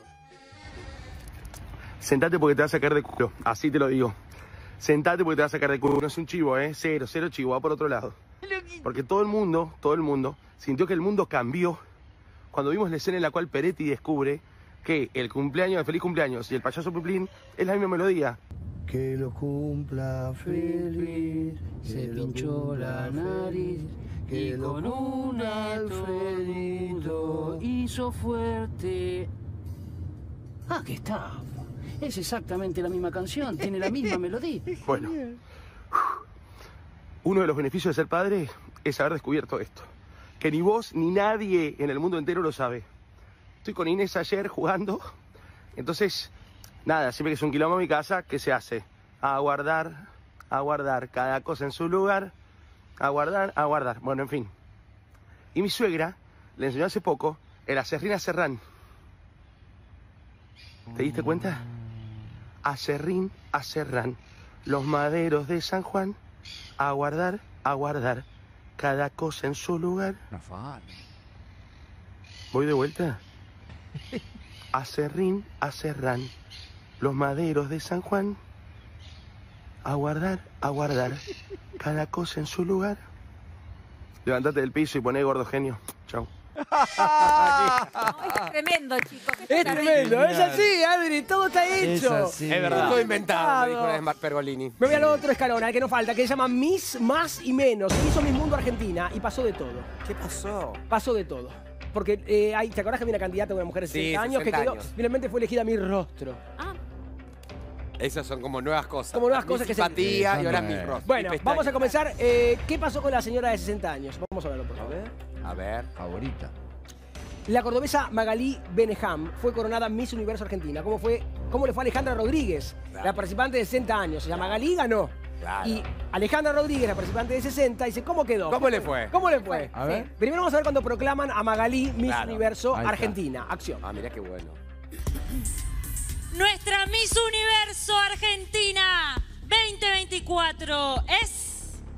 Sentate porque te vas a sacar de culo, así te lo digo. Sentate porque te vas a sacar de culo. No es un chivo, ¿eh? Cero, cero chivo, va por otro lado. Porque todo el mundo, todo el mundo, sintió que el mundo cambió cuando vimos la escena en la cual Peretti descubre que el cumpleaños, el feliz cumpleaños y el payaso Piplín es la misma melodía. Que lo cumpla feliz, se pinchó la nariz, que con un Alfredito hizo fuerte. Ah, que está. Es exactamente la misma canción, tiene la misma melodía. Bueno, uno de los beneficios de ser padre es haber descubierto esto. Que ni vos ni nadie en el mundo entero lo sabe. Estoy con Inés ayer jugando, entonces, nada, siempre que es un quilombo en mi casa, ¿qué se hace? Aguardar, aguardar, cada cosa en su lugar, aguardar, aguardar. Bueno, en fin. Y mi suegra le enseñó hace poco el Acerrín Acerrán. ¿Te diste cuenta? Acerrín Acerrán, los maderos de San Juan, aguardar, aguardar, cada cosa en su lugar. No afano. ¿Voy de vuelta? Acerrín, Acerrán, los maderos de San Juan, aguardar, aguardar, cada cosa en su lugar. Levantate del piso y poné gordo genio. Chau. Es tremendo, chicos. Es tremendo, es así, Adri, todo está hecho. Es así. Es verdad. Todo inventado, me dijo una vez Mar- Pergolini. Me voy al otro escalón, al que nos falta, que se llama Miss Más y Menos. Hizo Miss Mundo Argentina y pasó de todo. ¿Qué pasó? Pasó de todo. Porque, eh, hay, ¿te acordás que había una candidata, una mujer de Sí, sesenta años, que sesenta quedó, años. finalmente fue elegida mi rostro? Esas son como nuevas cosas. Como nuevas Mi cosas que se- simpatía Sí, y ahora son mi nuevas. rostro. Bueno, Mi pestaña. vamos a comenzar. Eh, ¿Qué pasó con la señora de sesenta años? Vamos a verlo, por favor. A ver. Favorita. La cordobesa Magalí Beneham fue coronada Miss Universo Argentina. ¿Cómo, fue, cómo le fue a Alejandra Rodríguez, Claro. la participante de sesenta años? O sea, Magalí ganó. Claro. Y Alejandra Rodríguez, la participante de sesenta, dice, ¿cómo quedó? ¿Cómo le fue? ¿Cómo le fue? A ver. Primero vamos a ver cuando proclaman a Magalí Miss Claro. Universo Ahí está. Argentina. Acción. Ah, mirá qué bueno. Nuestra Miss Universo Argentina veinte veinticuatro es...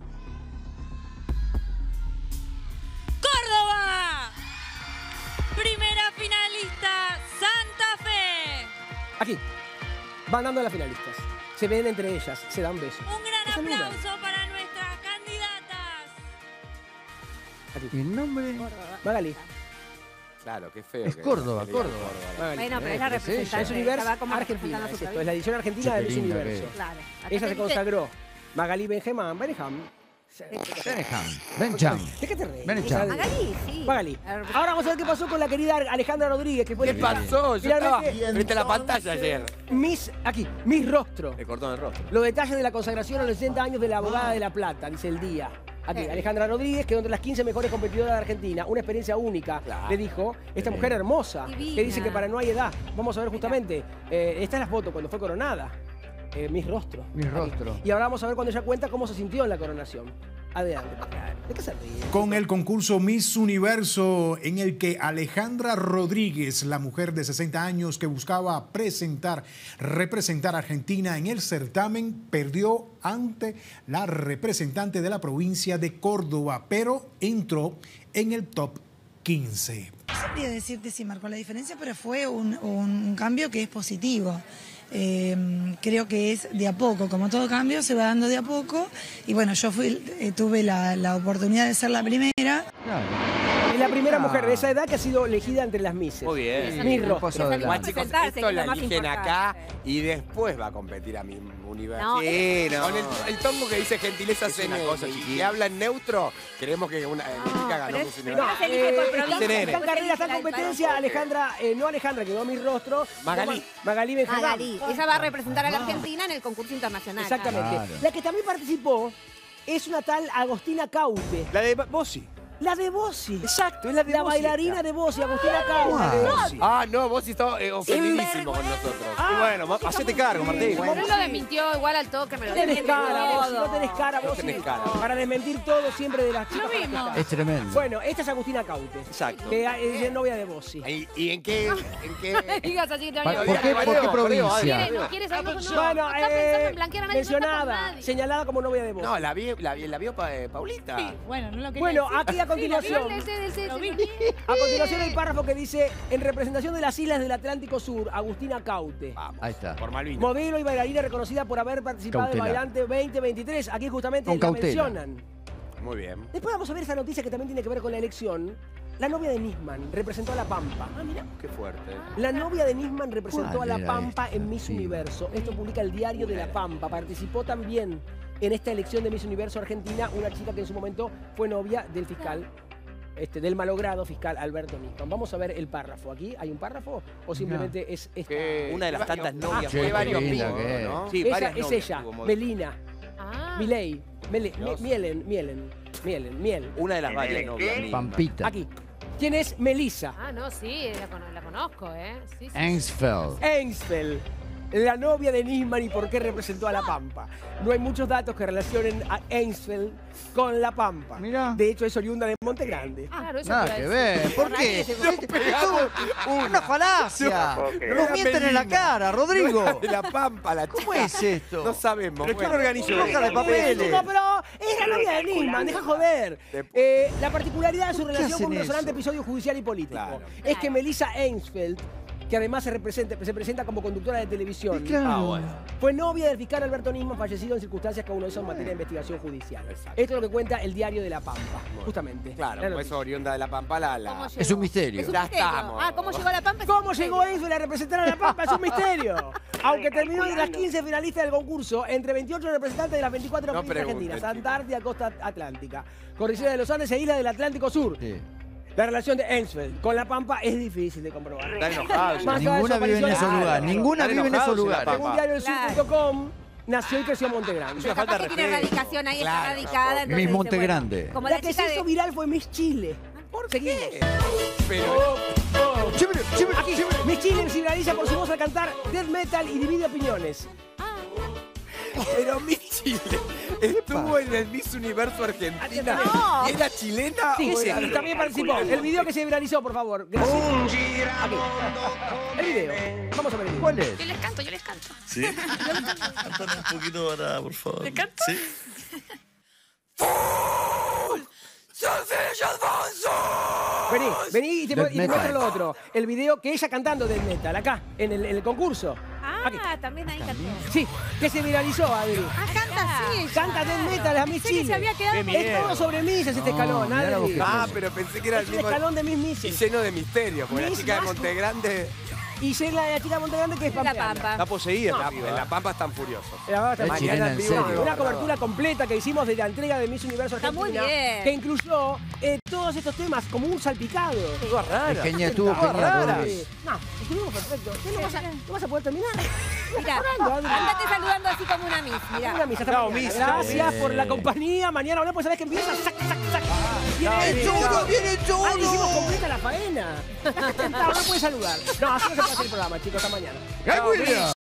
¡Córdoba! Primera finalista, Santa Fe. Aquí. Van dando las finalistas. Se ven entre ellas, se dan besos. Un gran Se saludan. aplauso para nuestras candidatas. Aquí. ¿Y el nombre? Magalí. Claro, qué feo. Es que- Córdoba, que- Córdoba. Magalí. Bueno, pero es la Eh, ¿qué es ella? representante. Miss Universo estaba como Argentina. representando Es su esto, país. es la edición argentina de Qué Miss linda que Universo. es. Claro. Ella se consagró. Magalí Benjamín. Benjam. Benham. Bencham. ¿De qué te reís? Bencham. Magalí, sí. Magalí. Ahora vamos a ver qué pasó con la querida Alejandra Rodríguez, que fue ¿Qué elegida pasó? Yo estaba finalmente frente a la pantalla ayer. Miss, aquí, Miss Rostro. Le cortó en el rostro. Los detalles de la consagración a los sesenta años de la abogada de La Plata, dice el día. Aquí, Sí. Alejandra Rodríguez quedó entre las quince mejores competidoras de Argentina. Una experiencia única, Claro. le dijo esta mujer hermosa, Divina. que dice que para no hay edad. Vamos a ver justamente, eh, esta es la foto cuando fue coronada. Eh, Miss Rostro. Miss Aquí. Rostro. Y ahora vamos a ver cuando ella cuenta cómo se sintió en la coronación. Adelante. ¿De qué se ríe? Con el concurso Miss Universo, en el que Alejandra Rodríguez, la mujer de sesenta años que buscaba presentar, representar a Argentina en el certamen, perdió ante la representante de la provincia de Córdoba, pero entró en el top quince. No sabría decirte si marcó la diferencia, pero fue un, un cambio que es positivo. Eh, creo que es de a poco, como todo cambio se va dando de a poco y bueno, yo fui, eh, tuve la, la oportunidad de ser la primera. Es la primera mujer de esa edad que ha sido elegida entre las Misses. Muy bien. Mis rostros. Igual, chicos, presentarse, esto que es lo lo más eligen importante. acá y después va a competir a mi universo. No, sí, es- no. Con el, el tongo que dice gentileza Es una C N N cosa y chiquita. habla en neutro, creemos que una chica ganó pero Miss es- Universo. No, se elige por eh, provincia, está, C N N. está en carrera, está en La del competencia varón. Alejandra, eh, no Alejandra, que quedó mi rostro. Magalí. no, Magalí Benjamín. Magalí. Ella va a representar a la Argentina en el concurso internacional. Exactamente. Claro. La que también participó es una tal Agostina Caute. La de Bossi. La de Bossi. Exacto, es la de La Bossi bailarina esta. de Bossi, Agostina Caute. Wow. Bossi. Ah, no, vos sí estás eh, ofendidísimo con nosotros. Ah, Y bueno, ma- hacete cargo, Martín. No lo desmintió igual al toque, me No lo tenés desmintió cara, Bossi, todo. no tenés cara, No Bossi. tenés cara. Para desmentir todo siempre de las chicas. Lo con las que vimos. estás. Es tremendo. Bueno, esta es Agustina Caute. Exacto. Que eh, es novia de Bossi. ¿Y, y en qué? En qué? Digas así que te Pa- van a ¿Por qué, por qué provincia? ¿Quiere, no quiere saber? No, no, Bueno, está pensando eh, en blanquear a nadie, no está con mencionada, nadie. señalada como novia de Bossi. No, la vi, la, vi- la vio pa- eh, Paulita. Sí, bueno, no lo quería Bueno, decir. aquí a continuación. Ese, ese, ese, Lo vi. A continuación el párrafo que dice, en representación de las islas del Atlántico Sur, Agustina Caute. Vamos, Ahí está. por Malvinas. Modelo y bailarina reconocida por haber participado Cautela. en Bailante veinte veintitrés. Aquí justamente Con la cautela. mencionan. Muy bien. Después vamos a ver esta noticia que también tiene que ver con la elección. La novia de Nisman representó a La Pampa. Ah, mira. Qué fuerte. La novia de Nisman representó a ¿Cuál La era Pampa esta? en Miss Sí. Universo. Esto publica el diario de La Pampa. Participó también en esta elección de Miss Universo Argentina una chica que en su momento fue novia del fiscal, este, del malogrado fiscal Alberto Nisman. Vamos a ver el párrafo. ¿Aquí hay un párrafo o simplemente es esta? Qué- Una de las qué tantas varios- novias. Che, qué qué varios linda pingos, que es. ¿no? Sí, Esa varias es novias ella, tuvo modelo. Melina, Ah. Milei, Mele- Mi- Dios. Mielen, Mielen, Mielen, Miel. Una de las varias novias. mismas. Pampita. Aquí. ¿Quién es Melissa? Ah, no, sí, la, cono- la conozco, ¿eh? Sí, sí. Ensfeld. Ensfeld, la novia de Nisman y por qué representó a La Pampa. No hay muchos datos que relacionen a Ensfeld con La Pampa. Mirá. De hecho, es oriunda de Monte Grande. Claro, eso Nada te que iba a decir. ver. ¿Por qué? Esto- Una falacia. No, Nos mienten en la cara, Rodrigo. No era de La Pampa, la chica. ¿Cómo es esto? No sabemos. ¿Pero quién bueno. organizó Una hoja de esto? papeles. No, pero es la novia de Nisman, deja joder. Eh, la particularidad de su ¿Por qué relación hacen con un resonante eso? episodio judicial y político Claro. es que Melissa Ensfeld, que además se, representa, se presenta como conductora de televisión, Y claro. Ah, bueno. fue novia del fiscal Alberto Nisman, fallecido en circunstancias que aún no son materia de investigación judicial. Exacto. Esto es lo que cuenta el diario de La Pampa, justamente. Claro, La como noticia. es oriunda de La Pampa, la... la- ¿Cómo Es llegó? un misterio. Es un Ya misterio. estamos. Ah, ¿cómo llegó a La Pampa? Es un ¿Cómo misterio. llegó Ensfeld a representar a La Pampa? Es un misterio. Aunque terminó de las quince finalistas del concurso, entre veintiocho representantes de las veinticuatro No provincias pregunte, argentinas, chico. Antártida, Costa Atlántica, Cordillera de los Andes e Isla del Atlántico Sur. Sí. La relación de Ensfeld con La Pampa es difícil de comprobar. Está enojado. Más allá de su Ninguna vive en aparición- esos lugares. Ninguna Están vive en enojados esos en La lugares. Pampa. Según diario del sur Claro. punto com, nació y creció en Monte Grande. Es una falta Capaz de que tiene respeto. radicación ahí, Claro, está radicada. entonces Miss dice, Monte bueno, Grande. Como La la que se chica hizo de... viral fue Miss Chile. ¿Por Seguimos. Pero... Aquí, Miss Chile se viraliza por su voz al cantar death metal y divide opiniones. Pero Miss Chile estuvo en el Miss Universo Argentina. No. ¿Y era chilena Sí, o sí, era y también participó. El video que se viralizó, por favor. Gracias. Aquí. El video. Vamos a ver el video. ¿Cuál es? Yo les canto, yo les canto. ¿Sí? Cántame un poquito para, por favor. ¿Le canto? Sí. Vení, vení y te, Death y te metal. muestro lo otro. El video que ella cantando death metal, acá, en el, en el concurso. Aquí. Ah, también ahí cantó. Sí, que se viralizó, Adri. Ah, canta así. ella. Canta death metal, la Miss Pensé que Chile. se había quedado Qué Es todo sobre Miss este No, escalón, mirá la voz Adri. que Ah, pero pensé que era el Es un mismo... escalón de Miss Y Misses. lleno de misterio, porque la Miss chica de más- Monte Grande... Y ser la de la chica de Monte Grande que es La pampeana. Pampa. Está poseída. La, esta piba. en La Pampa están furiosos. La verdad, Es está chilena, mañana en en vivo. serio. Una cobertura completa que hicimos de la entrega de Miss Universo Está muy Argentina, bien. que incluyó eh, todos estos temas como un salpicado. Toda rara. Es genial, estuvo Todas genial, raras. Rodri. No, estuvimos perfecto. ¿Qué no vas a, no vas a poder terminar? Mira, andate saludando así como una Miss. Mira. Una misa, hasta Chao, mañana. Miss. Gracias Chao, por la Miss. compañía. Mañana hablamos, ¿sabés que empieza? ¡Sac, sac, sac! ¡Viene Viene todo, viene todo! Ah, le hicimos completa la faena. No, no puede saludar. No, así no se puede hacer el programa, chicos. Hasta mañana. ¡Ay, William!